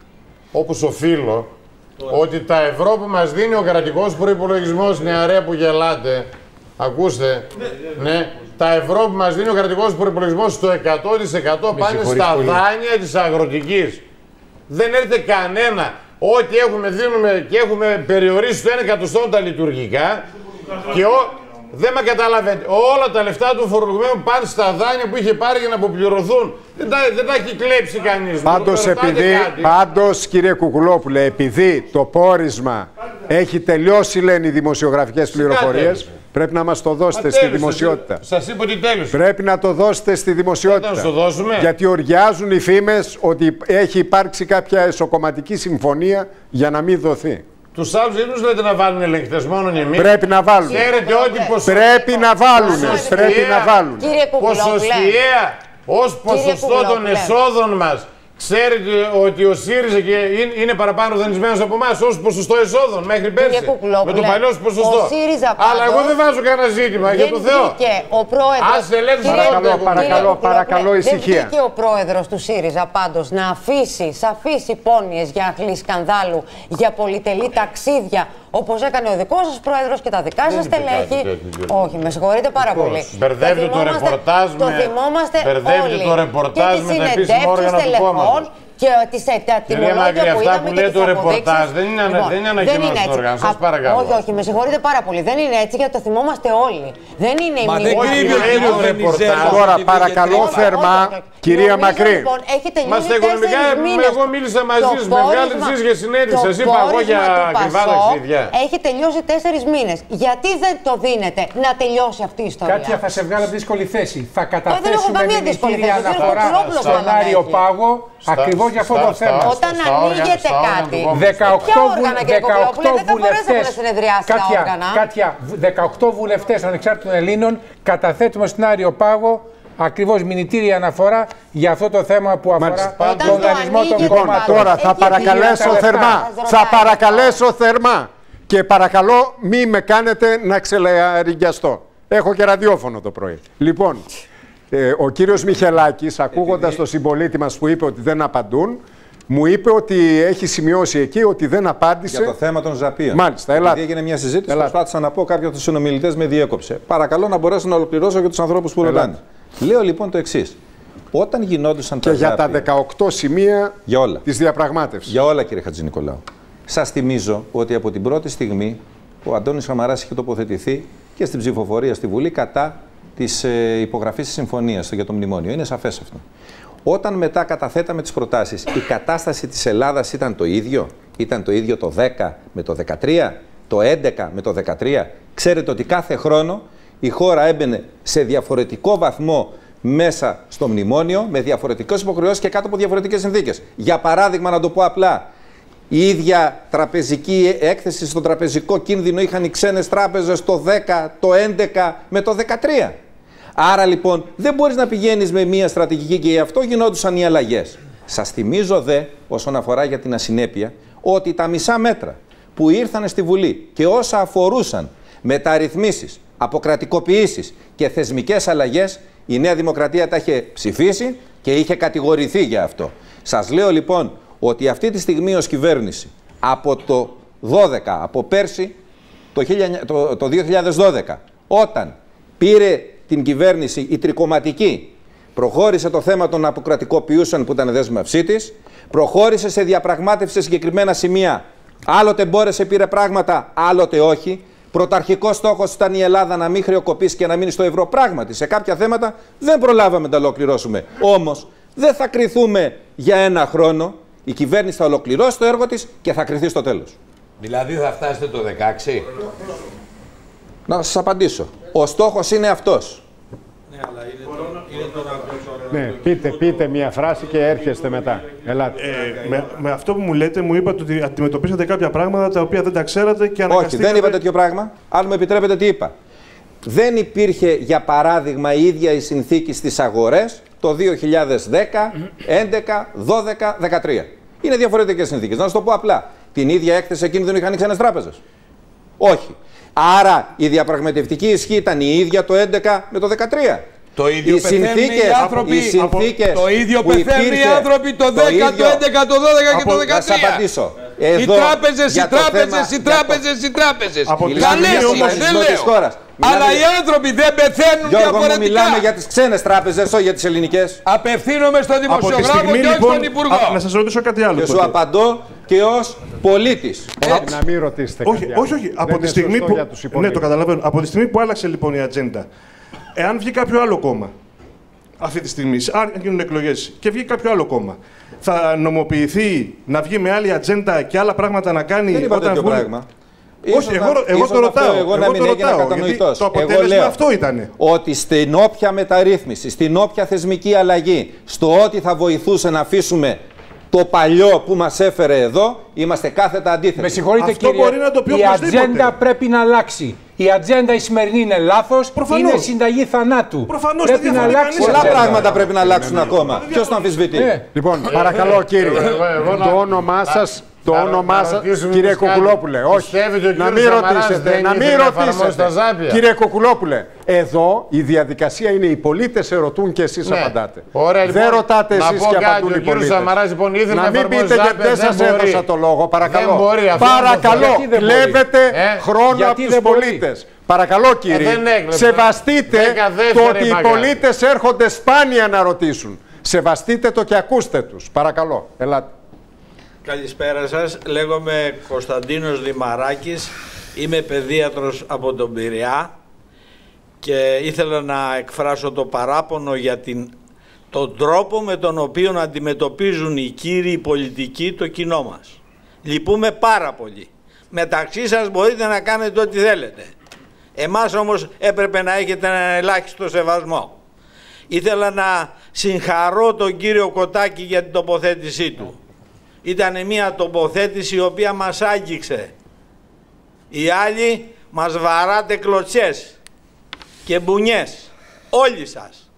[SPEAKER 4] όπως οφείλω, ότι τα ευρώ που μας δίνει ο κρατικός προϋπολογισμός, νεαρέ που γελάτε, ακούστε, ναι, τα ευρώ που μας δίνει ο κρατικός προϋπολογισμός στο εκατό τοις εκατό πάνε στα πολύ. δάνεια της αγροτικής. Δεν έρχεται κανένα. Ό,τι έχουμε δίνουμε και έχουμε περιορίσει το ένα εκατοστό τα λειτουργικά και ο... δεν με καταλαβαίνετε. Όλα τα λεφτά του φορολογουμένου πάνε στα δάνεια που είχε πάρει για να αποπληρωθούν. Δεν τα, δεν τα έχει κλέψει κανείς.
[SPEAKER 1] Πάντως, επειδή, πάντως, κύριε Κουκουλόπουλε, επειδή το πόρισμα έχει τελειώσει, λένε οι δημοσιογραφικές πληροφορίες, πρέπει να μας το δώσετε στη δημοσιότητα.
[SPEAKER 4] Σας είπα ότι τέλειωσε.
[SPEAKER 1] Πρέπει να το δώσετε στη δημοσιότητα.
[SPEAKER 4] Να το δώσουμε.
[SPEAKER 1] Γιατί οργιάζουν οι φήμες ότι έχει υπάρξει κάποια εσωκομματική συμφωνία για να μην δοθεί.
[SPEAKER 4] Τους άλλους δεν τους λέτε να βάλουν ελεγκτές μόνο εμείς.
[SPEAKER 1] Πρέπει να βάλουν.
[SPEAKER 4] Ξέρετε ότι ποσο...
[SPEAKER 1] Πρέπει να βάλουν. Πρέπει να βάλουν.
[SPEAKER 4] Ποσοστιαία ως ποσοστό των εσόδων μας. Ξέρετε ότι ο ΣΥΡΙΖΑ και είναι παραπάνω δανεισμένος από εμάς ως ποσοστό εσόδων μέχρι πέρσι. Με το παλιό ποσοστό. Αλλά εγώ δεν βάζω κανένα ζήτημα για το Θεό.
[SPEAKER 10] Ο πρόεδρος...
[SPEAKER 4] Ας ελέγξουν
[SPEAKER 1] παρακαλώ, παρακαλώ, παρακαλώ ησυχία.
[SPEAKER 10] Δεν βγήκε ο πρόεδρος του ΣΥΡΙΖΑ πάντως να αφήσει σαφείς υπόνοιες για αχλή σκανδάλου, για πολυτελή ταξίδια, όπως έκανε ο δικός σας πρόεδρος και τα δικά σας στελέχη. Όχι, με συγχωρείτε πάρα πολύ.
[SPEAKER 4] Μπερδεύετε το ρεπορτάζ με...
[SPEAKER 10] Το θυμόμαστε όλοι.
[SPEAKER 4] Το ρεπορτάζ με τα επίσημα όργανα του κόμματος.
[SPEAKER 10] Και τις τιμολόγια που είδαμε
[SPEAKER 4] που λέει το ρεπορτάζ δεν είναι, λοιπόν, δεν είναι ανακοινώσει των οργάνων. Σας παρακαλώ.
[SPEAKER 10] Όχι, όχι, με συγχωρείτε πάρα πολύ. Δεν είναι έτσι γιατί το θυμόμαστε όλοι. Δεν είναι η
[SPEAKER 5] μνήμη.
[SPEAKER 4] Μα δεν ρεπορτάζ.
[SPEAKER 1] Τώρα παρακαλώ θερμά, κυρία Μακρύ.
[SPEAKER 10] Λοιπόν, έχει τελειώσει
[SPEAKER 4] Μα στα οικονομικά, εγώ μίλησα μαζί σας, με βγάλετε εσείς για συνέντευξη. Σας είπα εγώ για ακριβά ταξίδια.
[SPEAKER 10] Έχει τελειώσει τέσσερις μήνες. Γιατί δεν το δίνετε να τελειώσει αυτή η ιστορία?
[SPEAKER 12] Κάτια, θα σε βγάλω δύσκολη θέση. Θα καταθέσουμε μηνυτήρια αναφορά στον Άριο Πάγο. Ακριβώς για αυτό το θέμα.
[SPEAKER 10] Όταν ανοίγεται κάτι.
[SPEAKER 12] δεκαοκτώ
[SPEAKER 10] βουλευτές.
[SPEAKER 12] Κάτια, δεκαοκτώ βουλευτές ανεξάρτητων Ελλήνων καταθέτουμε στον Άριο Πάγο ακριβώς μηνυτήρια αναφορά για αυτό το θέμα που αφορά τον δανεισμό των κομμάτων.
[SPEAKER 1] Τώρα θα παρακαλέσω θερμά. Θα παρακαλέσω θερμά. Και παρακαλώ μη με κάνετε να ξελαριγκιαστώ. Έχω και ραδιόφωνο το πρωί. Λοιπόν. Ε, ο κύριος Μιχελάκης, ακούγοντας τον συμπολίτη μας που είπε ότι δεν απαντούν, μου είπε ότι έχει σημειώσει εκεί ότι δεν απάντησε.
[SPEAKER 9] Για το θέμα των ζαπίων.
[SPEAKER 1] Μάλιστα, ελάτε.
[SPEAKER 9] Έγινε μια συζήτηση,
[SPEAKER 1] ελάτε.
[SPEAKER 9] Προσπάθησα να πω, κάποιοι από τους συνομιλητές με διέκοψε. Παρακαλώ να μπορέσω να ολοκληρώσω και τους ανθρώπους που ρωτάνε. Λέω λοιπόν το εξής. Όταν γινόντουσαν
[SPEAKER 1] και τα για ζάπια, τα δεκαοκτώ σημεία της διαπραγμάτευσης.
[SPEAKER 9] Για όλα, κύριε Χατζηνικολάου. Σας θυμίζω ότι από την πρώτη στιγμή ο Αντώνης Σαμαράς είχε τοποθετηθεί και στην ψηφοφορία στη Βουλή κατά της ε, υπογραφής της συμφωνίας για το μνημόνιο. Είναι σαφές αυτό. Όταν μετά καταθέταμε τις προτάσεις, η κατάσταση της Ελλάδας ήταν το ίδιο. Ήταν το ίδιο το δέκα με το δεκατρία, το έντεκα με το δεκατρία. Ξέρετε ότι κάθε χρόνο η χώρα έμπαινε σε διαφορετικό βαθμό μέσα στο μνημόνιο, με διαφορετικές υποχρεώσεις και κάτω από διαφορετικές συνθήκες. Για παράδειγμα, να το πω απλά, η ίδια τραπεζική έκθεση στον τραπεζικό κίνδυνο είχαν οι ξένες τράπεζες το δέκα, το έντεκα με το δεκατρία. Άρα λοιπόν δεν μπορείς να πηγαίνεις με μία στρατηγική και γι' αυτό γινόντουσαν οι αλλαγές. Σας θυμίζω δε, όσον αφορά για την ασυνέπεια, ότι τα μισά μέτρα που ήρθαν στη Βουλή και όσα αφορούσαν μεταρρυθμίσεις, αποκρατικοποιήσεις και θεσμικές αλλαγές, η Νέα Δημοκρατία τα είχε ψηφίσει και είχε κατηγορηθεί για αυτό. Σας λέω λοιπόν ότι αυτή τη στιγμή ως κυβέρνηση από το δώδεκα, από πέρσι το, το, το δύο χιλιάδες δώδεκα, Όταν πήρε την κυβέρνηση η τρικομματική, προχώρησε το θέμα των αποκρατικοποιούσεων που ήταν δέσμευσή της, προχώρησε σε διαπραγμάτευση σε συγκεκριμένα σημεία. Άλλοτε μπόρεσε, πήρε πράγματα, άλλοτε όχι. Πρωταρχικός στόχος ήταν η Ελλάδα να μην χρεοκοπήσει και να μείνει στο ευρώ. Πράγματι, σε κάποια θέματα δεν προλάβαμε να τα ολοκληρώσουμε. Όμως, δεν θα κριθούμε για ένα χρόνο. Η κυβέρνηση θα ολοκληρώσει το έργο της και θα κριθεί στο τέλος.
[SPEAKER 5] Δηλαδή θα φτάσετε το δεκαέξι.
[SPEAKER 9] Να σας απαντήσω. Ο στόχος είναι αυτός.
[SPEAKER 11] Ναι, αλλά είναι το, είναι το
[SPEAKER 1] να... Ναι, πείτε, πείτε μία φράση και έρχεστε μετά. Ελάτε.
[SPEAKER 13] Ε, με, με αυτό που μου λέτε, μου είπατε ότι αντιμετωπίσατε κάποια πράγματα τα οποία δεν τα ξέρατε και αναγκαστήκατε...
[SPEAKER 9] Όχι, δεν είπα τέτοιο πράγμα. Αν μου επιτρέπετε, τι είπα. Δεν υπήρχε, για παράδειγμα, η ίδια η συνθήκη στις αγορές το δύο χιλιάδες δέκα, έντεκα, δώδεκα, δεκατρία. Είναι διαφορετικές συνθήκες. Να σας το πω απλά. Την ίδια έκθεση εκείνη δεν είχαν οι ξένες τράπεζες. Όχι. Άρα η διαπραγματευτική ισχύ ήταν η ίδια το έντεκα με το δεκατρία.
[SPEAKER 5] Το ίδιο
[SPEAKER 9] οι
[SPEAKER 5] πεθαίνουν
[SPEAKER 9] συνθήκες,
[SPEAKER 5] οι άνθρωποι.
[SPEAKER 9] Οι συνθήκες
[SPEAKER 5] το ίδιο πεθαίνουν οι άνθρωποι το δέκα, το, ίδιο, το έντεκα, το δώδεκα και το δεκατρία.
[SPEAKER 9] Να σας απαντήσω.
[SPEAKER 5] Οι τράπεζες, οι τράπεζες, οι τράπεζες, οι τράπεζες.
[SPEAKER 9] Καλές όμως,
[SPEAKER 5] δεν λέω. Αλλά οι άνθρωποι δεν πεθαίνουν
[SPEAKER 9] Γιώργο,
[SPEAKER 5] διαφορετικά.
[SPEAKER 9] Μιλάμε για τις ξένες τράπεζες, όχι για τις ελληνικές.
[SPEAKER 5] Απευθύνομαι στον δημοσιογράφο και όχι
[SPEAKER 13] λοιπόν,
[SPEAKER 5] στον Υπουργό.
[SPEAKER 13] Να σας ρωτήσω κάτι άλλο.
[SPEAKER 9] Και σου απαντώ και ως πολίτης.
[SPEAKER 1] Να μην ρωτήσετε
[SPEAKER 13] όχι,
[SPEAKER 1] κάτι
[SPEAKER 13] όχι, όχι. Από τη στιγμή που... Ναι, το καταλαβαίνω. Από τη στιγμή που άλλαξε λοιπόν η ατζέντα, εάν βγει κάποιο άλλο κόμμα αυτή τη στιγμή, αν γίνουν εκλογές και βγει κάποιο άλλο κόμμα, θα νομοποιηθεί να βγει με άλλη ατζέντα και άλλα πράγματα να κάνει?
[SPEAKER 9] Δεν είπα
[SPEAKER 13] όταν
[SPEAKER 9] τέτοιο
[SPEAKER 13] βγουν...
[SPEAKER 9] πράγμα.
[SPEAKER 13] Όχι, εγώ, εγώ το ρωτάω.
[SPEAKER 9] Εγώ, εγώ να μην έγινα κατανοητός.
[SPEAKER 13] Το αποτέλεσμα
[SPEAKER 9] εγώ λέω
[SPEAKER 13] αυτό ήτανε.
[SPEAKER 9] Ότι στην όποια μεταρρύθμιση, στην όποια θεσμική αλλαγή, στο ότι θα βοηθούσε να αφήσουμε το παλιό που μας έφερε εδώ, είμαστε κάθετα αντίθετοι.
[SPEAKER 12] Με συγχωρείτε,
[SPEAKER 13] αυτό
[SPEAKER 12] κύριε,
[SPEAKER 13] μπορεί να το πει
[SPEAKER 12] η ατζέντα πρέπει να αλλάξει. Η ατζέντα η σημερινή είναι λάθος, είναι συνταγή θανάτου.
[SPEAKER 13] Προφανώς,
[SPEAKER 12] πρέπει να αλλάξει.
[SPEAKER 9] Πολλά πράγματα πρέπει να αλλάξουν ακόμα. Ποιος το αμφισβητεί?
[SPEAKER 1] Λοιπόν, παρακαλώ κύριε, το όνομά σας. Το όνομά σας, κύριε Κουκουλόπουλε, όχι, να μην ρωτήσετε, να μην ρωτήσετε, κύριε Κουκουλόπουλε, εδώ η διαδικασία είναι οι πολίτες ερωτούν και εσείς απαντάτε. Δεν ρωτάτε εσείς και απαντούν οι πολίτες. Να μην πείτε και δεν σας έδωσα το λόγο, παρακαλώ. Παρακαλώ, κλέβετε χρόνο από τους πολίτες. Παρακαλώ κύριε, σεβαστείτε το ότι οι πολίτες έρχονται σπάνια να ρωτήσουν. Σεβαστείτε το και ακούστε τους. Παρακαλώ, ελάτε.
[SPEAKER 14] Καλησπέρα σας. Λέγομαι Κωνσταντίνος Δημαράκης. Είμαι παιδίατρος από τον Πειραιά και ήθελα να εκφράσω το παράπονο για την, τον τρόπο με τον οποίο αντιμετωπίζουν οι κύριοι πολιτικοί το κοινό μας. Λυπούμε πάρα πολύ. Μεταξύ σας μπορείτε να κάνετε ό,τι θέλετε. Εμάς όμως έπρεπε να έχετε έναν ελάχιστο σεβασμό. Ήθελα να συγχαρώ τον κύριο Κωτάκη για την τοποθέτησή του. Ήταν μια τοποθέτηση η οποία μας άγγιξε. Οι άλλοι μας βαράτε κλωτσές και μπουνιές. Όλοι σας.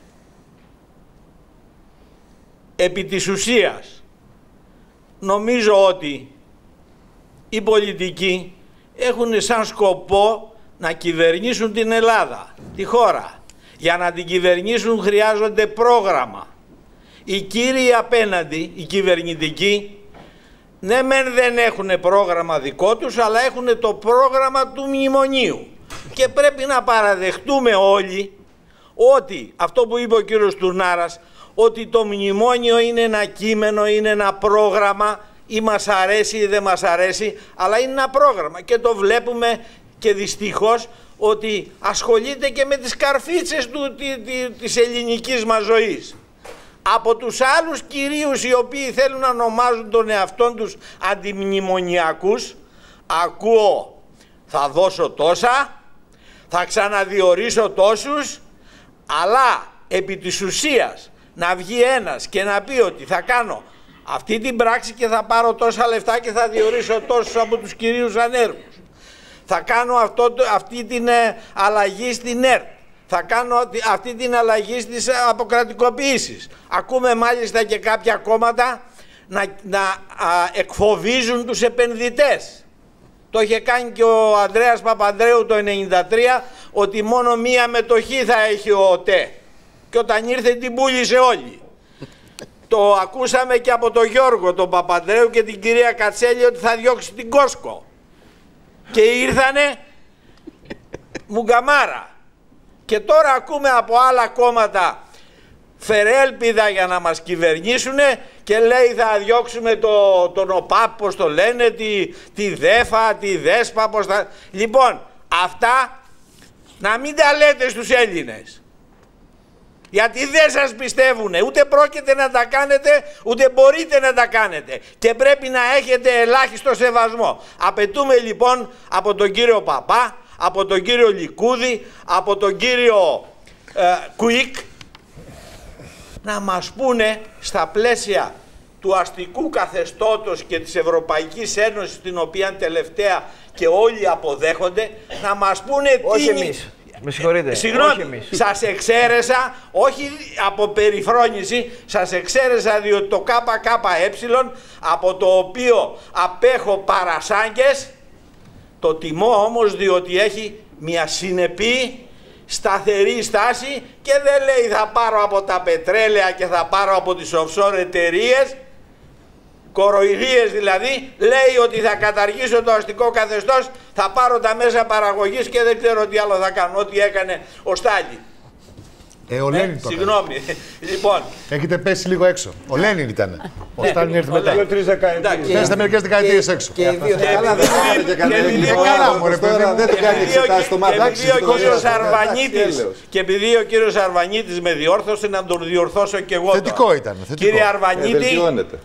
[SPEAKER 14] Επί της ουσίας, νομίζω ότι οι πολιτικοί έχουν σαν σκοπό να κυβερνήσουν την Ελλάδα, τη χώρα. Για να την κυβερνήσουν χρειάζονται πρόγραμμα. Οι κύριοι απέναντι, οι κυβερνητικοί, ναι μεν δεν έχουν πρόγραμμα δικό τους, αλλά έχουν το πρόγραμμα του μνημονίου. Και πρέπει να παραδεχτούμε όλοι ότι, αυτό που είπε ο κύριος Τουρνάρας, ότι το μνημόνιο είναι ένα κείμενο, είναι ένα πρόγραμμα, ή μας αρέσει ή δεν μας αρέσει, αλλά είναι ένα πρόγραμμα. Και το βλέπουμε και δυστυχώς ότι ασχολείται και με τις καρφίτσες του, τη, τη, της ελληνικής μας ζωής. Από τους άλλους κυρίους οι οποίοι θέλουν να ονομάζουν τον εαυτόν τους αντιμνημονιακούς, ακούω θα δώσω τόσα, θα ξαναδιορίσω τόσους, αλλά επί της ουσίας να βγει ένας και να πει ότι θα κάνω αυτή την πράξη και θα πάρω τόσα λεφτά και θα διορίσω τόσους από τους κυρίους ανέργους. Θα κάνω αυτό, αυτή την ε, αλλαγή στην ΕΡΤ. Θα κάνω αυτή την αλλαγή στις αποκρατικοποιήσεις. Ακούμε μάλιστα και κάποια κόμματα να, να α, εκφοβίζουν τους επενδυτές. Το είχε κάνει και ο Ανδρέας Παπανδρέου το ενενήντα τρία, ότι μόνο μία μετοχή θα έχει ο ΟΤΕ. Και όταν ήρθε την πούλησε όλη. Το ακούσαμε και από τον Γιώργο, τον Παπανδρέου και την κυρία Κατσέλη ότι θα διώξει την Κόσκο. Και ήρθανε, μουγκαμάρα. Και τώρα ακούμε από άλλα κόμματα φερέλπιδα για να μας κυβερνήσουν και λέει θα διώξουμε το, τον ΟΠΑΠ, πώς το λένε, τη, τη ΔΕΦΑ, τη ΔΕΣΠΑ, πώς τα... Λοιπόν, αυτά να μην τα λέτε στους Έλληνες. Γιατί δεν σας πιστεύουν, ούτε πρόκειται να τα κάνετε, ούτε μπορείτε να τα κάνετε. Και πρέπει να έχετε ελάχιστο σεβασμό. Απαιτούμε λοιπόν από τον κύριο Παπά, από τον κύριο Λικούδη, από τον κύριο ε, Κουίκ, να μας πούνε στα πλαίσια του αστικού καθεστώτος και της Ευρωπαϊκής Ένωσης, την οποία τελευταία και όλοι αποδέχονται, να μας πούνε
[SPEAKER 15] όχι
[SPEAKER 14] τι...
[SPEAKER 15] εμείς. Με συγχωρείτε.
[SPEAKER 14] Συγγνώμη, σας εξαίρεσα, όχι από περιφρόνηση, σας εξαίρεσα διότι το ΚΚΕ, από το οποίο απέχω παρασάγκες, το τιμώ όμως διότι έχει μια συνεπή, σταθερή στάση και δεν λέει θα πάρω από τα πετρέλαια και θα πάρω από τις offshore εταιρείες, κοροϊδίες δηλαδή, λέει ότι θα καταργήσω το αστικό καθεστώς, θα πάρω τα μέσα παραγωγής και δεν ξέρω τι άλλο θα κάνω, ό,τι έκανε ο Στάλιν.
[SPEAKER 3] Ε, ο Λένιν το
[SPEAKER 14] Συγγνώμη. Λοιπόν.
[SPEAKER 3] Έχετε πέσει λίγο έξω. Ο Λένιν ήταν. Ο Στάλιν ήρθε μετά.
[SPEAKER 9] Δύο-τρεις δεκαετίες.
[SPEAKER 3] Πέστε μερικές δεκαετίες έξω.
[SPEAKER 15] Και οι δύο καλά δεν
[SPEAKER 3] έκανε και καλά.
[SPEAKER 9] Δεν το κάνει εξετάσεις στο μάτι.
[SPEAKER 14] Και επειδή ο κύριος Αρβανίτης με διόρθωσε, να τον διορθώσω και εγώ.
[SPEAKER 3] Θετικό ήταν.
[SPEAKER 14] Κύριε Αρβανίτη,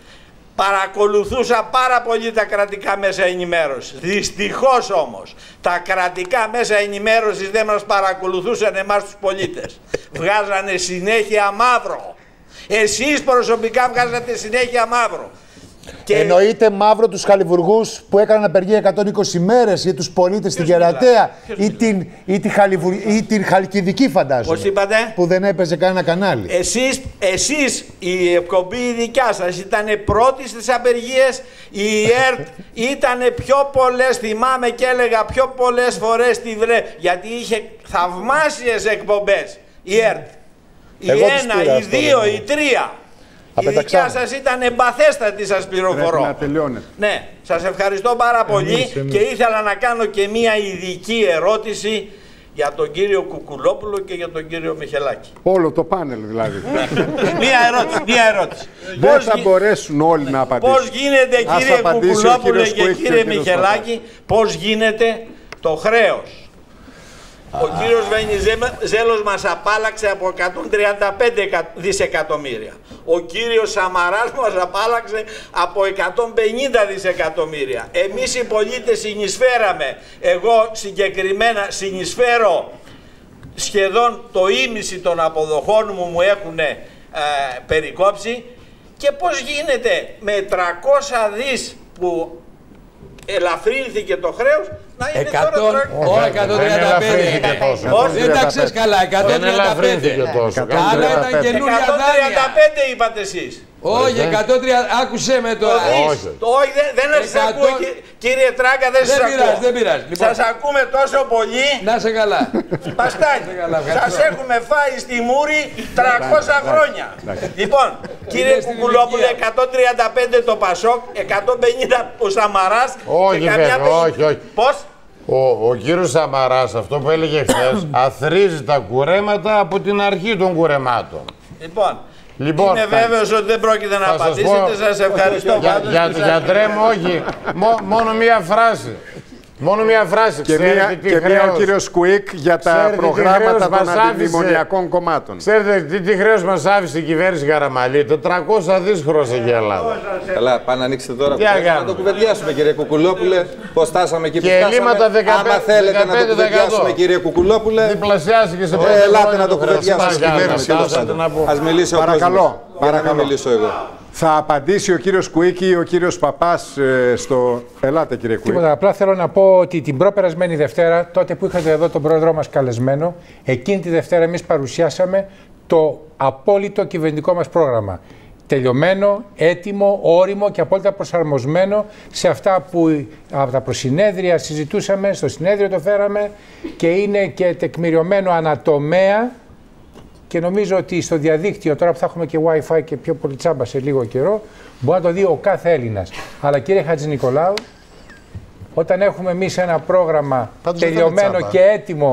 [SPEAKER 14] παρακολουθούσα πάρα πολύ τα κρατικά μέσα ενημέρωσης. Δυστυχώς όμως, τα κρατικά μέσα ενημέρωσης δεν μας παρακολουθούσαν εμάς τους πολίτες. Βγάζανε συνέχεια μαύρο. Εσείς προσωπικά βγάζατε συνέχεια μαύρο.
[SPEAKER 16] Και... Εννοείται μαύρο τους χαλιβουργούς που έκαναν απεργία εκατόν είκοσι μέρες ή τους πολίτες στην Κερατέα ή την, ή, τη χαλιβουρ... ή την Χαλκιδική, φαντάζομαι.
[SPEAKER 14] Πώς είπατε?
[SPEAKER 16] Που δεν έπαιζε κανένα κανάλι.
[SPEAKER 14] Εσείς, εσείς η εκπομπή η δικιά σας ήταν πρώτη στις απεργίες, η ΕΡΤ ήταν πιο πολλές, θυμάμαι και έλεγα πιο πολλές φορές τη βρε, γιατί είχε θαυμάσιες εκπομπές η ΕΡΤ. Η ένα, η δύο, η τρία. Η δικιά σας ήταν εμπαθέστατη, σας πληροφορώ.
[SPEAKER 1] Να τελειώνετε.
[SPEAKER 14] Ναι, σας ευχαριστώ πάρα πολύ εμείς, εμείς. Και ήθελα να κάνω και μία ειδική ερώτηση για τον κύριο Κουκουλόπουλο και για τον κύριο Μιχελάκη.
[SPEAKER 1] Όλο το πάνελ δηλαδή.
[SPEAKER 14] μία ερώτηση, μία ερώτηση.
[SPEAKER 1] Δεν πώς θα γι... μπορέσουν όλοι να απαντήσουν.
[SPEAKER 14] Πώς γίνεται, κύριε Κουκουλόπουλο και κύριε Μιχελάκη, πώς γίνεται το χρέος? Ο κύριος Βενιζέλος μας απάλαξε από εκατόν τριάντα πέντε δισεκατομμύρια. Ο κύριος Σαμαράς μας απάλαξε από εκατόν πενήντα δισεκατομμύρια. Εμείς οι πολίτες συνεισφέραμε. Εγώ συγκεκριμένα συνεισφέρω σχεδόν το ίμιση των αποδοχών μου μου έχουν ε, περικόψει. Και πώς γίνεται με τριακόσια δις που ελαφρύνθηκε το χρέος να είναι τώρα
[SPEAKER 5] εκατόν τριάντα πέντε. Δεν τα ξέρεις καλά, εκατόν τριάντα πέντε. Άλλα ήταν καινούργια δάνεια.
[SPEAKER 14] εκατόν τριάντα πέντε είπατε εσείς.
[SPEAKER 5] Όχι, εκατόν τριάντα, άκουσέ με τώρα.
[SPEAKER 14] Όχι, δεν σας ακούω, κύριε Τράγκα, δεν σας ακούω.
[SPEAKER 5] Δεν πειράζει,
[SPEAKER 14] σας ακούμε τόσο πολύ.
[SPEAKER 5] Να σε καλά.
[SPEAKER 14] Παστάκι, σας έχουμε φάει στη μούρη τριακόσια χρόνια. Λοιπόν, κύριε Κουκουλόπουλε, εκατόν τριάντα πέντε το Πασόκ, εκατόν πενήντα ο Σαμαράς.
[SPEAKER 4] Όχι βέβαια, όχι, όχι.
[SPEAKER 14] Πώς?
[SPEAKER 4] Ο, ο κύριος Σαμαράς, αυτό που έλεγε χθες, αθρίζει τα κουρέματα από την αρχή των κουρεμάτων.
[SPEAKER 14] Λοιπόν,
[SPEAKER 4] Λοιπόν,
[SPEAKER 14] είμαι βέβαιος ότι δεν πρόκειται να απαντήσετε, σας ευχαριστώ
[SPEAKER 4] για, για, Γιατρέ μου, όχι, Μο, μόνο μία φράση. Μόνο μία φράση.
[SPEAKER 1] Και μία, και μία ο κύριος Κουίκ για τα ξέρετε προγράμματα των αντιμνημονιακών κομμάτων.
[SPEAKER 4] Ξέρετε τι, τι χρέος μας άφησε η κυβέρνηση Καραμαλή? τετρακόσια δις χρώσεκε η Ελλάδα.
[SPEAKER 9] Καλά, πάνε να ανοίξετε τώρα.
[SPEAKER 4] Τι
[SPEAKER 9] να το κουβεντιάσουμε, κύριε Κουκουλόπουλε. Πώς φτάσαμε εκεί που
[SPEAKER 4] και ελλείμματα δεκαπέντε τοις εκατό.
[SPEAKER 9] Άμα θέλετε να το κουβεντιάσουμε, κύριε Κουκουλόπουλε.
[SPEAKER 4] Διπλασιάστηκε σε
[SPEAKER 9] πέντε. Ελάτε να το κουβεντιάσουμε. Ας μιλήσει ο
[SPEAKER 1] Παρακαλώ.
[SPEAKER 9] Παρακαλώ. μιλήσω εγώ.
[SPEAKER 1] Θα απαντήσει ο κύριος Κουίκη ή ο κύριος Παπάς ε, στο... Ελάτε κύριε Κουίκη.
[SPEAKER 12] Τίποτα, απλά θέλω να πω ότι την προπερασμένη Δευτέρα, τότε που είχατε εδώ τον πρόεδρό μας καλεσμένο, εκείνη τη Δευτέρα εμείς παρουσιάσαμε το απόλυτο κυβερνητικό μας πρόγραμμα. Τελειωμένο, έτοιμο, όριμο και απόλυτα προσαρμοσμένο σε αυτά που από τα προσυνέδρια συζητούσαμε, στο συνέδριο το φέραμε και είναι και τεκμηριωμένο ανατομέα. Και νομίζω ότι στο διαδίκτυο, τώρα που θα έχουμε και Wi-Fi και πιο πολύ τσάμπα σε λίγο καιρό, μπορεί να το δει ο κάθε Έλληνας. Αλλά κύριε Χατζηνικολάου, όταν έχουμε εμείς ένα πρόγραμμα Πάντως τελειωμένο και έτοιμο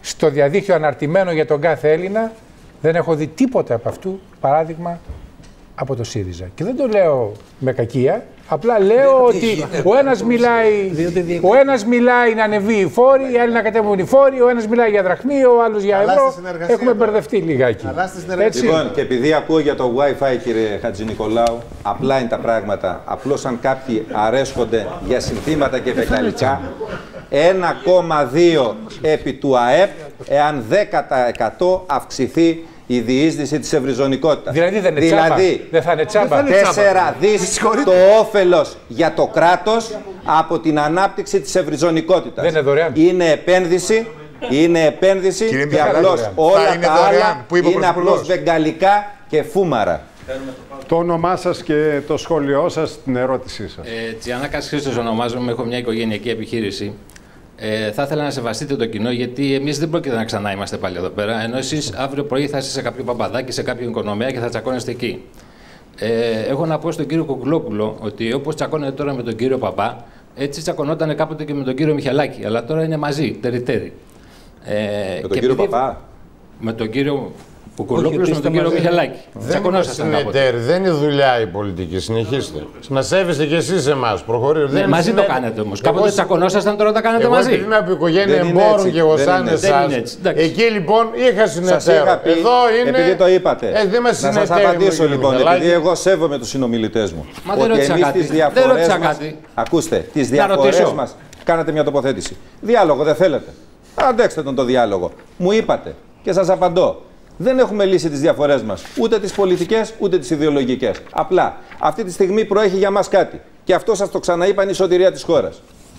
[SPEAKER 12] στο διαδίκτυο αναρτημένο για τον κάθε Έλληνα. Δεν έχω δει τίποτα από αυτού, παράδειγμα, από το ΣΥΡΙΖΑ. Και δεν το λέω με κακία. Απλά λέω ότι ο ένας μιλάει, ο ένας μιλάει να ανεβεί η φόρη, οι άλλοι να κατέβουν οι φόροι, ο ένας μιλάει για δραχμή, ο άλλος για ευρώ. Έχουμε μπερδευτεί λιγάκι.
[SPEAKER 9] Λοιπόν, και επειδή ακούω για το Wi-Fi, κύριε Χατζηνικολάου, απλά είναι τα πράγματα. Απλώς αν κάποιοι αρέσκονται για συνθήματα και βεκαλικά, ένα κόμμα δύο επί του ΑΕΠ, εάν δέκα τοις εκατό αυξηθεί η διείσδυση της ευρυζωνικότητας.
[SPEAKER 12] Δηλαδή δεν είναι τσάμπα.
[SPEAKER 9] Δηλαδή,
[SPEAKER 12] δεν θα είναι τσάμπα.
[SPEAKER 9] τέσσερα δις το όφελος για το κράτος από την ανάπτυξη της ευρυζωνικότητας.
[SPEAKER 12] Δεν είναι δωρεάν.
[SPEAKER 9] Είναι επένδυση, είναι επένδυση
[SPEAKER 12] Κύριε
[SPEAKER 9] και απλώς όλα τα άλλα είναι απλώς βεγγαλικά και φούμαρα.
[SPEAKER 1] Το όνομά σας και το σχόλιο σας, την ερώτησή σας.
[SPEAKER 17] Ε, Τσιανάκας Χρήστος ονομάζομαι, έχω μια οικογενειακή επιχείρηση. Ε, θα ήθελα να σεβαστείτε το κοινό, γιατί εμείς δεν πρόκειται να ξανά είμαστε πάλι εδώ πέρα. Ενώ εσείς αύριο πρωί θα είστε σε κάποιο παπαδάκι, σε κάποιο οικονομία και θα τσακώνεστε εκεί. Ε, έχω να πω στον κύριο Κουκουλόπουλο ότι όπως τσακώνεται τώρα με τον κύριο Παπά, έτσι τσακωνόταν κάποτε και με τον κύριο Μιχαλάκη. Αλλά τώρα είναι μαζί, τέρι-τέρι. Ε,
[SPEAKER 9] με τον κύριο Παπά.
[SPEAKER 17] Με τον κύριο Κουκουλόπουλος με τον κύριο Μιχαλάκη.
[SPEAKER 4] Δεν είναι συνεταίροι, δεν είναι δουλειά η πολιτική. Συνεχίστε. Να σέβεστε κι εσείς εμάς. Προχωρείτε.
[SPEAKER 17] Ναι, μαζί το κάνετε όμως. Κάποτε τσακωνόσασταν, τώρα τα κάνετε μαζί.
[SPEAKER 4] Εγώ είμαι από οικογένεια εμπόρων και εγώ σαν εσάς. Εκεί λοιπόν είχα συνεταίρο. Εδώ είναι.
[SPEAKER 9] Επειδή το είπατε.
[SPEAKER 4] Ε, δεν
[SPEAKER 9] να σας απαντήσω λοιπόν, επειδή εγώ σέβομαι τους συνομιλητές μου.
[SPEAKER 17] Μα δεν ρώτησα κάτι. Δεν ρώτησα κάτι.
[SPEAKER 9] Ακούστε, τις διαφορές μας. Κάνατε μια τοποθέτηση. Διάλογο δεν θέλετε. Αντέξτε τον το διάλογο. Μου είπατε και σας απαντώ. Δεν έχουμε λύσει τις διαφορές μας, ούτε τις πολιτικές, ούτε τις ιδεολογικές. Απλά, αυτή τη στιγμή προέχει για μας κάτι. Και αυτό σας το ξαναείπαν η σωτηρία της χώρας.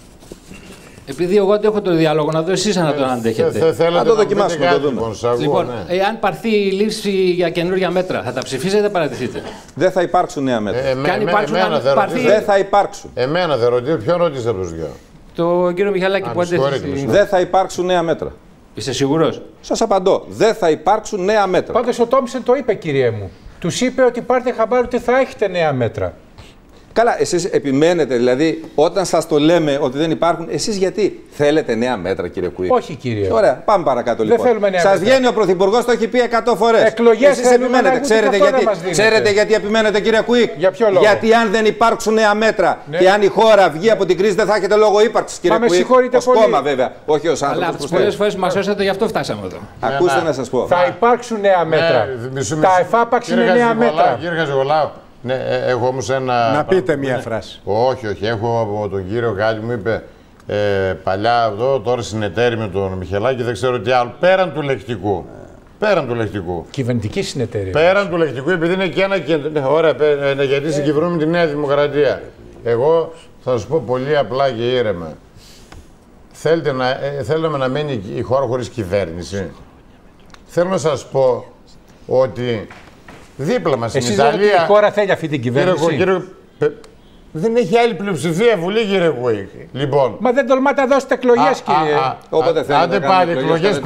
[SPEAKER 17] Επειδή εγώ δεν έχω το διάλογο, να δω εσείς αν τον αντέχετε.
[SPEAKER 9] Θα το δοκιμάσουμε, το δούμε.
[SPEAKER 17] Λοιπόν, εάν πάρθει η λύση για καινούργια μέτρα, θα τα ψηφίσετε ή θα παρατηθείτε?
[SPEAKER 9] Δεν θα υπάρξουν νέα μέτρα.
[SPEAKER 4] Ε, εμέ, υπάρξουν, εμένα δεν
[SPEAKER 9] πάρθει... Δεν θα υπάρξουν.
[SPEAKER 4] Εμένα δεν ρωτήσω. Ποιον ρωτήσατε από τους δυο?
[SPEAKER 17] Το κύριο Μιχαλάκη που αντέχει.
[SPEAKER 9] Δεν θα υπάρξουν νέα μέτρα.
[SPEAKER 17] Είστε σίγουρος?
[SPEAKER 9] Σας απαντώ. Δεν θα υπάρξουν νέα μέτρα.
[SPEAKER 12] Πάντως ο Τόμψεν το είπε, κύριε μου. Τους είπε ότι πάρτε χαμπάρι ότι θα έχετε νέα μέτρα.
[SPEAKER 9] Καλά, εσείς επιμένετε, δηλαδή, όταν σας το λέμε ότι δεν υπάρχουν, εσείς γιατί θέλετε νέα μέτρα, κύριε Κουίκ?
[SPEAKER 12] Όχι, κύριε.
[SPEAKER 9] Ωραία, πάμε παρακάτω λοιπόν.
[SPEAKER 12] Δεν θέλουμε νέα
[SPEAKER 9] σας
[SPEAKER 12] μέτρα.
[SPEAKER 9] βγαίνει ο Πρωθυπουργός, το έχει πει εκατό φορές.
[SPEAKER 12] Εκλογές
[SPEAKER 9] εσείς επιμένετε. Ξέρετε γιατί, ξέρετε γιατί επιμένετε, κύριε Κουίκ?
[SPEAKER 12] Για ποιο λόγο?
[SPEAKER 9] Γιατί αν δεν υπάρξουν νέα μέτρα ναι. και αν η χώρα βγει από την κρίση, δεν θα έχετε λόγο ύπαρξης, κύριε Κουίκ. Ως κόμμα, βέβαια. Όχι ως άνθρωπος.
[SPEAKER 17] Αλλά τις πολλές φορές μας σώσατε, γι' αυτό φτάσαμε εδώ.
[SPEAKER 9] Ακούστε να σας πω.
[SPEAKER 12] Θα υπάρξουν νέα μέτρα. Τα εφάπαξ είναι νέα μέτρα.
[SPEAKER 4] Κύριε Χατζηγολάου. Ναι, έχω όμως ένα...
[SPEAKER 1] Να πείτε μία φράση.
[SPEAKER 4] Όχι, όχι. Έχω από τον κύριο κάτι μου είπε ε, παλιά εδώ, τώρα συνεταίρει με τον Μιχελάκη, δεν ξέρω τι άλλο. Πέραν του λεκτικού. Πέραν του λεκτικού.
[SPEAKER 12] Κυβερνητική συνεταίρεια.
[SPEAKER 4] Πέραν του λεκτικού, επειδή είναι και ένα και... Ναι, ωραία, ε, γιατί συγκυβερνούμε τη Νέα Δημοκρατία. Εγώ θα σας πω πολύ απλά και ήρεμα. Θέλετε να, ε, θέλουμε να μένει η χώρα χωρίς κυβέρνηση. Θέλω να σας πω ότι δίπλα μας στην Ιταλία.
[SPEAKER 12] Η χώρα θέλει αυτή την κυβέρνηση.
[SPEAKER 4] Κύριε, κύριε, δεν έχει άλλη πλειοψηφία Βουλή, κύριε Κουίκ. Λοιπόν.
[SPEAKER 12] Μα δεν τολμάτε να δώσετε εκλογές, κύριε.
[SPEAKER 9] Όποτε θέλετε.
[SPEAKER 4] Άντε πάλι εκλογές.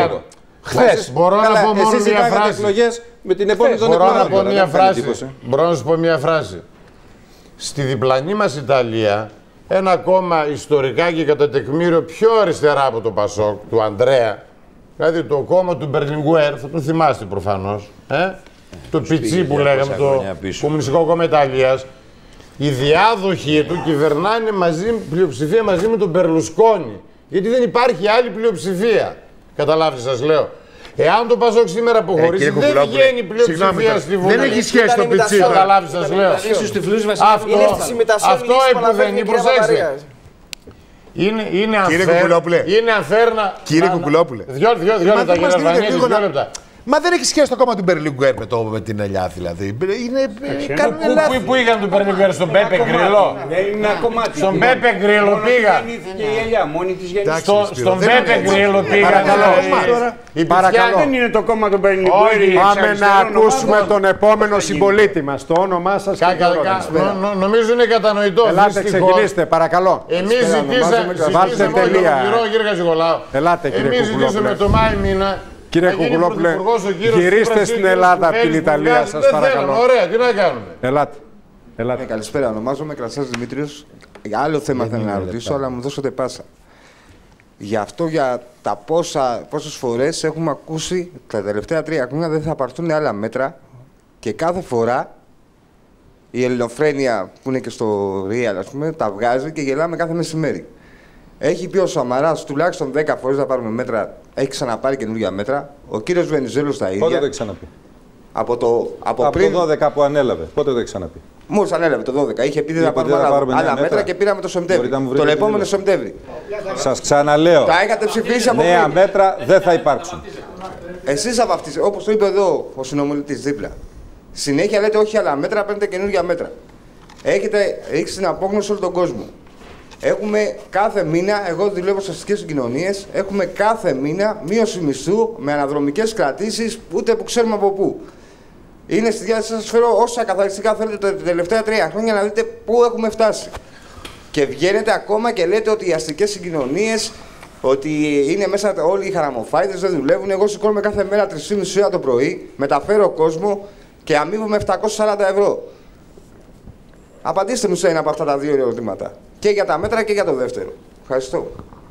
[SPEAKER 12] Χθες.
[SPEAKER 4] Μπορώ να πω μόνο μία φράση.
[SPEAKER 9] Εκλογές με την επόμενη των
[SPEAKER 4] Μπορώ να πω μία φράση. Μπορώ να σου πω μία φράση. Στη διπλανή μας Ιταλία, ένα κόμμα ιστορικά και κατά τεκμήριο πιο αριστερά από το Πασόκ, του Ανδρέα, δηλαδή το κόμμα του Μπερλινγκουέρ, θα τον θυμάστε προφανώς. Ε? Το πιτσί που λέγαμε, το Κομμουνιστικό Κόμμα Ιταλίας, οι διάδοχοι του κυβερνάνε μαζί, πλειοψηφία μαζί με τον Μπερλουσκόνη. Γιατί δεν υπάρχει άλλη πλειοψηφία. Καταλάβετε, σας λέω. Εάν το Πασόκ σήμερα αποχωρήσει, δεν βγαίνει πλειοψηφία στη Βουλή.
[SPEAKER 16] Δεν έχει σχέση το πιτσί.
[SPEAKER 4] Καταλάβετε, σας λέω. Αυτό επουδενή, προσέξτε. Είναι, είναι unfair να...
[SPEAKER 16] Κύριε Κουκουλόπουλε.
[SPEAKER 4] Δυο, δυο, δυο λεπτά, κύριε Αρβανίδη, δυο λεπτά.
[SPEAKER 16] Μα δεν έχει σχέση το κόμμα του Μπερλιγκουέρ με, με την ελιά, δηλαδή. Είναι, κάνουν
[SPEAKER 4] πού, πού, πού είχαν τον Μπερλιγκουέρ, στον Πέπε Γκριλό. Στον Πέπε Γκριλό πήγα. Στον Πέπε Γκριλό πήγα.
[SPEAKER 1] Παρακαλώ.
[SPEAKER 2] Δεν είναι το κόμμα του Μπερλιγκουέρ.
[SPEAKER 1] Πάμε να ακούσουμε τον επόμενο συμπολίτη μας. Το όνομά σας και το όνομα.
[SPEAKER 4] Νομίζω είναι κατανοητό.
[SPEAKER 1] Ελάτε, ξεκινήστε, παρακαλώ.
[SPEAKER 4] Εμείς ζητήσαμε, εμείς ζητήσαμε το Μάη μήνα.
[SPEAKER 1] Κύριε Κουκουλόπουλε, γυρίστε στην Ελλάδα από την Ιταλία, σας παρακαλώ.
[SPEAKER 4] Ωραία, τι να κάνουμε.
[SPEAKER 1] Ελάτε. Ελάτε.
[SPEAKER 18] Ε, καλησπέρα, ονομάζομαι Κρασάς Δημήτριος. Για άλλο θέμα θέλω να ρωτήσω, αλλά μου δώσετε πάσα. Γι' αυτό για τα πόσα, πόσες φορές έχουμε ακούσει τα τελευταία τρία χρόνια δεν θα πάρθουν άλλα μέτρα και κάθε φορά η ελληνοφρένεια που είναι και στο Real, ας πούμε, τα βγάζει και γελάμε κάθε μεσημέρι. Έχει πει ο Σαμαράς τουλάχιστον δέκα φορές να πάρουμε μέτρα, έχει ξαναπάρει καινούργια μέτρα. Ο κύριος Βενιζέλος τα ίδια.
[SPEAKER 9] Πότε το έχει ξαναπεί?
[SPEAKER 18] Από το, από
[SPEAKER 9] από
[SPEAKER 18] πριν...
[SPEAKER 9] το δώδεκα που ανέλαβε. Πότε το έχει ξαναπεί?
[SPEAKER 18] Μόλις ανέλαβε το δώδεκα. Είχε πει δεν θα πάρουμε άλλα, άλλα μέτρα. μέτρα και πήραμε το Σεπτέμβρη. Το επόμενο Σεπτέμβρη.
[SPEAKER 9] Σας ξαναλέω.
[SPEAKER 18] Τα είχατε ψηφίσει από
[SPEAKER 9] νέα
[SPEAKER 18] πριν.
[SPEAKER 9] μέτρα δεν θα υπάρξουν.
[SPEAKER 18] Εσείς από αυτές, όπως το είπε εδώ ο συνομιλητής δίπλα, συνέχεια λέτε όχι άλλα μέτρα, παίρνετε καινούργια μέτρα. Έχετε ρίξει την απόγνωση όλο τον κόσμο. Έχουμε κάθε μήνα, εγώ δουλεύω στις αστικές συγκοινωνίες, έχουμε κάθε μήνα μείωση μισθού με αναδρομικές κρατήσεις, ούτε που ξέρουμε από πού. Είναι στη διάθεση να σας φέρω όσα καθαριστικά θέλετε τα τελευταία τρία χρόνια να δείτε πού έχουμε φτάσει. Και βγαίνετε ακόμα και λέτε ότι οι αστικές συγκοινωνίες, ότι είναι μέσα όλοι οι χαραμοφάιδες, δεν δουλεύουν. Εγώ σηκώνομαι κάθε μέρα τρεις και μισή ώρα το πρωί, μεταφέρω κόσμο και αμείβομαι επτακόσια σαράντα ευρώ. Απαντήστε μου σε ένα από αυτά τα δύο ερωτήματα. Και για τα μέτρα και για το δεύτερο. Ευχαριστώ.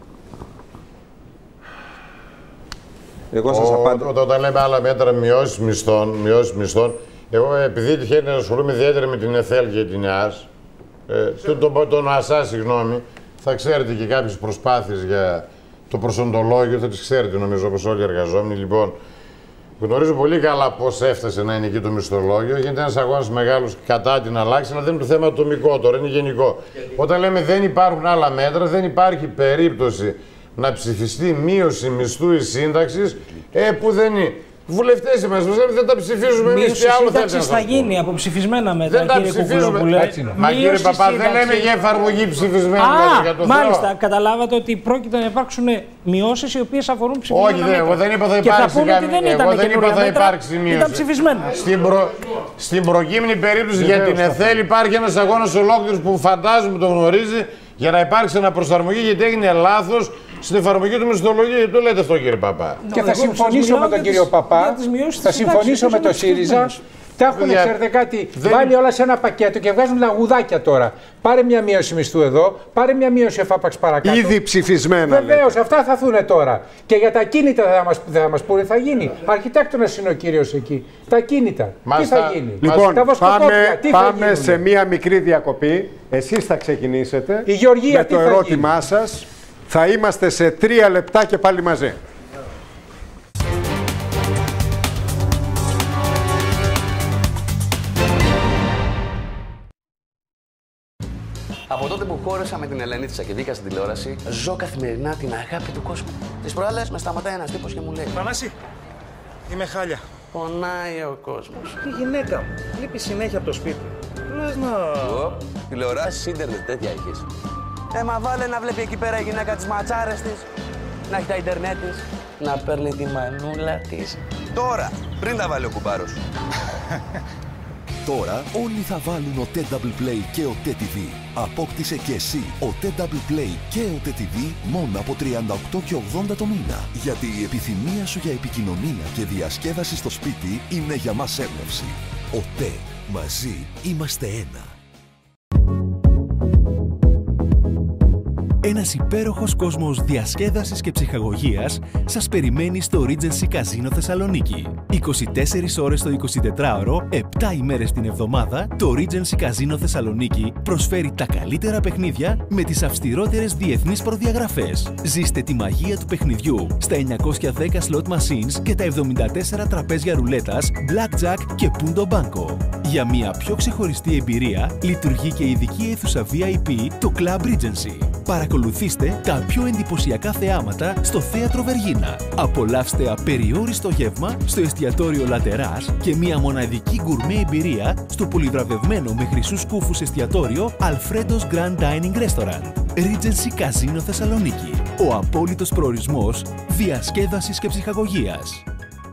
[SPEAKER 9] Εγώ σας απάντω.
[SPEAKER 4] Όταν λέμε άλλα μέτρα μειώσεις μισθών, μειώσεις μισθών, εγώ επειδή τυχαίνει να ασχολούμαι ιδιαίτερα με την ΕΘΕΛ και την ΕΑΣ, ε, τον, τον ΑΣΑ, συγγνώμη, θα ξέρετε και κάποιες προσπάθειες για το προσοντολόγιο, θα τις ξέρετε νομίζω όπως όλοι οι εργαζόμενοι. Λοιπόν, γνωρίζω πολύ καλά πώς έφτασε να είναι εκεί το μισθολόγιο. Γίνεται ένας αγώνας μεγάλος κατά την αλλάξη, αλλά δεν είναι το θέμα ατομικό τώρα, είναι γενικό. Όταν λέμε δεν υπάρχουν άλλα μέτρα, δεν υπάρχει περίπτωση να ψηφιστεί μείωση μισθού ή σύνταξης, ε, που δεν είναι. Βουλευτές είμαστε, δεν τα ψηφίζουμε εμείς.
[SPEAKER 8] Μείωση σύνταξης θα γίνει από ψηφισμένα μέτρα.
[SPEAKER 4] Δεν τα ψηφίζουμε. Μα κύριε Παπά, δεν λέμε για εφαρμογή ψηφισμένα μέτρα για το
[SPEAKER 8] μάλιστα,
[SPEAKER 4] Θεό.
[SPEAKER 8] καταλάβατε ότι πρόκειται να υπάρξουν μειώσεις οι οποίες αφορούν ψηφισμένα
[SPEAKER 4] μέτρα.
[SPEAKER 8] μέτρα.
[SPEAKER 4] Όχι, εγώ δεν είπα θα
[SPEAKER 8] και
[SPEAKER 4] υπάρξει
[SPEAKER 8] θα
[SPEAKER 4] καμία.
[SPEAKER 8] δεν
[SPEAKER 4] Εγώ δεν είπα θα υπάρξει
[SPEAKER 8] μέτρα,
[SPEAKER 4] μείωση.
[SPEAKER 8] Ήταν ψηφισμένα.
[SPEAKER 4] Στην, προ... Στην προκείμενη περίπτωση για την ΕΘΕΛ υπάρχει ένας αγώνας ολόκληρος που φαντάζομαι το γνωρίζει για να υπάρξει αναπροσαρμογή, γιατί έγινε λάθος στην εφαρμογή του μισθολογίου. Το λέτε αυτό, κύριε Παπά.
[SPEAKER 12] Και θα συμφωνήσω με τον κύριο Παπά, θα συμφωνήσω με τον ΣΥΡΙΖΑ. Τα έχουν, ξέρετε κάτι, δεν... βάλει όλα σε ένα πακέτο και βγάζουν λαγουδάκια τώρα. Πάρε μια μείωση μισθού εδώ, πάρε μια μείωση εφάπαξ παρακάτω.
[SPEAKER 1] Ήδη ψηφισμένα.
[SPEAKER 12] Βεβαίως, αυτά θα δουν τώρα. Και για τα κίνητα θα μας, θα μας πούνε, θα γίνει. Αρχιτέκτονας είναι ο κύριος εκεί. Τα κίνητα. Μας τι θα τα... γίνει.
[SPEAKER 1] Λοιπόν,
[SPEAKER 12] τα
[SPEAKER 1] πάμε,
[SPEAKER 12] τι
[SPEAKER 1] πάμε
[SPEAKER 12] θα
[SPEAKER 1] σε μία μικρή διακοπή. Εσείς θα ξεκινήσετε
[SPEAKER 12] Η Γεωργία,
[SPEAKER 1] με το ερώτημά σας. Θα είμαστε σε τρία λεπτά και πάλι μαζί.
[SPEAKER 19] Από τότε που χώреσα με την Ελενίτσα και βγήκα στην τηλεόραση, ζω καθημερινά την αγάπη του κόσμου. Τις προάλλες με σταματάει ένας τύπος και μου λέει:
[SPEAKER 20] Θανάση, είμαι χάλια.
[SPEAKER 19] Πονάει ο κόσμος.
[SPEAKER 20] Η γυναίκα μου λείπει συνέχεια από το σπίτι. Λες να...
[SPEAKER 19] Ω, τηλεοράσεις, ίντερνετ, τέτοια έχεις. Ε, μα βάλε να βλέπει εκεί πέρα η γυναίκα τις ματσάρες της, να έχει τα ίντερνετ της, να παίρνει τη μανούλα της. Τώρα, πριν τα βάλει ο κουμπάρος.
[SPEAKER 21] Τώρα όλοι θα βάλουν ο ντι ντάμπλιου Play και ο ντι τι βι. Απόκτησε και εσύ ο ντι ντάμπλιου Play και ο ντι τι βι μόνο από τριάντα οκτώ και ογδόντα το μήνα. Γιατί η επιθυμία σου για επικοινωνία και διασκέδαση στο σπίτι είναι για μας έμπνευση. Ο ΤΕ. Μαζί είμαστε ένα. Ένας υπέροχος κόσμος διασκέδασης και ψυχαγωγίας σας περιμένει στο Regency Casino Θεσσαλονίκη. είκοσι τέσσερις ώρες το εικοσιτετράωρο, επτά ημέρες την εβδομάδα, το Regency Casino Θεσσαλονίκη προσφέρει τα καλύτερα παιχνίδια με τις αυστηρότερες διεθνείς προδιαγραφές. Ζήστε τη μαγεία του παιχνιδιού στα εννιακόσια δέκα slot machines και τα εβδομήντα τέσσερα τραπέζια ρουλέτας, blackjack και punto banco. Για μια πιο ξεχωριστή εμπειρία, λειτουργεί και ειδική αίθουσα βι άι πι το Club Regency. Παρακολουθήστε τα πιο εντυπωσιακά θεάματα στο Θέατρο Βεργίνα. Απολαύστε απεριόριστο γεύμα στο εστιατόριο Λατεράς και μια μοναδική γκουρμέ εμπειρία στο πολυβραβευμένο με χρυσούς κούφους εστιατόριο Alfredo's Grand Dining Restaurant. Regency Casino Θεσσαλονίκη. Ο απόλυτος προορισμός διασκέδασης και ψυχαγωγίας.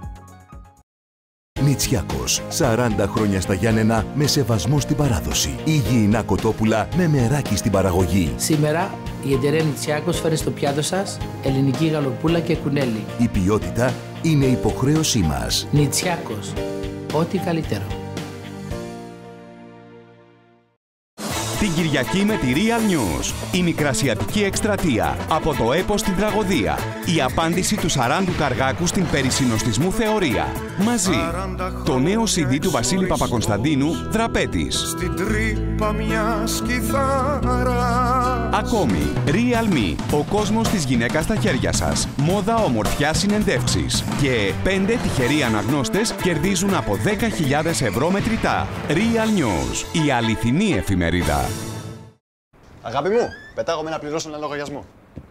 [SPEAKER 21] Νητσιάκος. σαράντα χρόνια στα Γιάννενα με σεβασμό στην παράδοση. Υγιεινά κοτόπουλα με μεράκι στην παραγωγή.
[SPEAKER 22] Σήμερα η εταιρεία Νητσιάκος φέρει στο πιάτο σας ελληνική γαλοπούλα και κουνέλι.
[SPEAKER 21] Η ποιότητα είναι υποχρέωσή μας.
[SPEAKER 22] Νητσιάκος. Ό,τι καλύτερο.
[SPEAKER 6] Την Κυριακή με τη Real News. Η μικρασιατική εκστρατεία. Από το έπος στην τραγωδία. Η απάντηση του Σαράντου Καργάκου στην περισυνοστισμού θεωρία. Μαζί. Το νέο σι ντι του Βασίλη Παπακωνσταντίνου, Δραπέτης.
[SPEAKER 7] Στην τρύπα μιας κιθάρα.
[SPEAKER 6] Ακόμη, Real Me. Ο κόσμος της γυναίκας στα χέρια σας. Μόδα, ομορφιά, συνεντεύξεις. Και πέντε τυχεροί αναγνώστες κερδίζουν από δέκα χιλιάδες ευρώ μετρητά. Real News. Η αληθινή εφημερίδα.
[SPEAKER 23] Αγάπη μου, πετάγομαι να πληρώσω ένα λογαριασμό.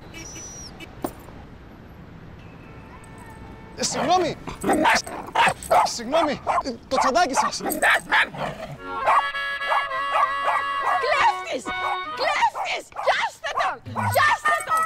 [SPEAKER 23] Ε, συγγνώμη! Συγγνώμη! Το τσαντάκι σας!
[SPEAKER 24] Κλέφτης! Κλέφτης! Πιάστε τον! Πιάστε τον!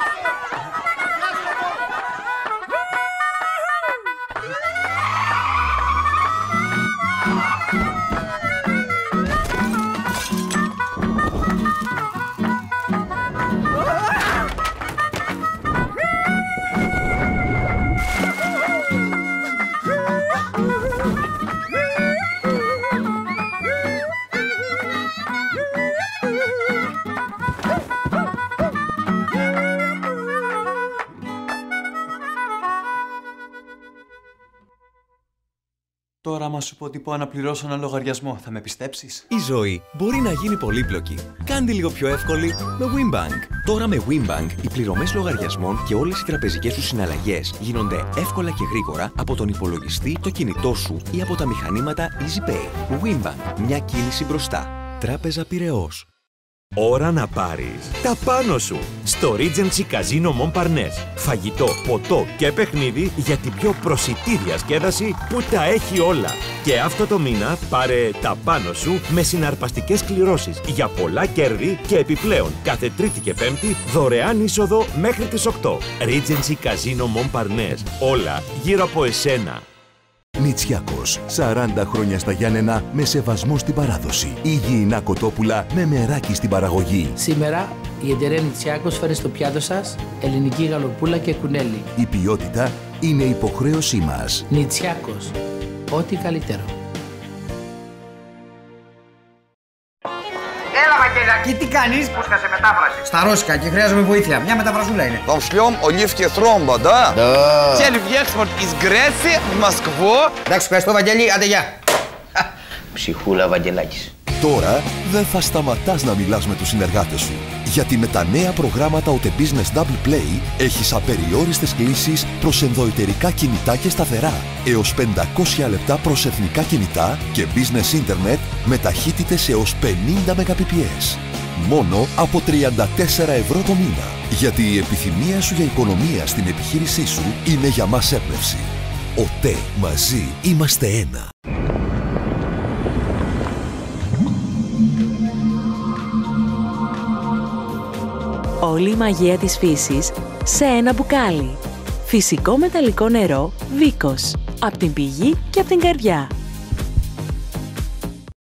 [SPEAKER 25] Τώρα, άμα σου πω ότι πάω να πληρώσω ένα λογαριασμό, θα με πιστέψεις?
[SPEAKER 21] Η ζωή μπορεί να γίνει πολύπλοκη. Κάντε λίγο πιο εύκολη με WinBank. Τώρα με WinBank οι πληρωμές λογαριασμών και όλες οι τραπεζικές σου συναλλαγές γίνονται εύκολα και γρήγορα από τον υπολογιστή, το κινητό σου ή από τα μηχανήματα EasyPay. WinBank. Μια κίνηση μπροστά. Τράπεζα Πειραιώς.
[SPEAKER 26] Ώρα να πάρεις τα πάνω σου στο Regency Casino Montparnasse. Φαγητό, ποτό και παιχνίδι για την πιο προσιτή διασκέδαση που τα έχει όλα. Και αυτό το μήνα πάρε τα πάνω σου με συναρπαστικές κληρώσεις για πολλά κέρδη και επιπλέον κάθε Τρίτη και Πέμπτη δωρεάν είσοδο μέχρι τις οκτώ. Regency Casino Montparnasse. Όλα γύρω από εσένα.
[SPEAKER 21] Νητσιάκος. σαράντα χρόνια στα Γιάννενα με σεβασμό στην παράδοση. Υγιεινά κοτόπουλα με μεράκι στην παραγωγή.
[SPEAKER 22] Σήμερα η εταιρεία Νητσιάκος φέρει στο πιάτο σας ελληνική γαλοπούλα και κουνέλι.
[SPEAKER 21] Η ποιότητα είναι υποχρέωσή μας.
[SPEAKER 22] Νητσιάκος. Ό,τι καλύτερο.
[SPEAKER 27] Έλα, Βαγγελάκη, τι κάνεις? Πούσκα σε μετάφραση. Στα ρώσικα και χρειάζομαι βοήθεια. Μια μεταφρασούλα είναι.
[SPEAKER 18] Вам шлем оливки тромба, да?
[SPEAKER 27] Да.
[SPEAKER 18] Цель в экспорт из Греции в Москву.
[SPEAKER 27] Εντάξει, ευχαριστώ, Βαγγέλη. Άντε, γεια. Ψυχούλα, Βαγγελάκης.
[SPEAKER 21] Τώρα δεν θα σταματάς να μιλάς με τους συνεργάτες σου. Γιατί με τα νέα προγράμματα ο The Business Double Play έχεις απεριόριστες κλήσεις προς ενδοετερικά κινητά και σταθερά, έως πεντακόσια λεπτά προς εθνικά κινητά και business internet με ταχύτητες έως πενήντα Mbps. Μόνο από τριάντα τέσσερα ευρώ το μήνα. Γιατί η επιθυμία σου για οικονομία στην επιχείρησή σου είναι για μας έμπνευση. ΟΤΕ, μαζί είμαστε ένα.
[SPEAKER 28] Όλη η μαγεία της φύσης σε ένα μπουκάλι. Φυσικό μεταλλικό νερό Βίκος. Από την πηγή και από την καρδιά.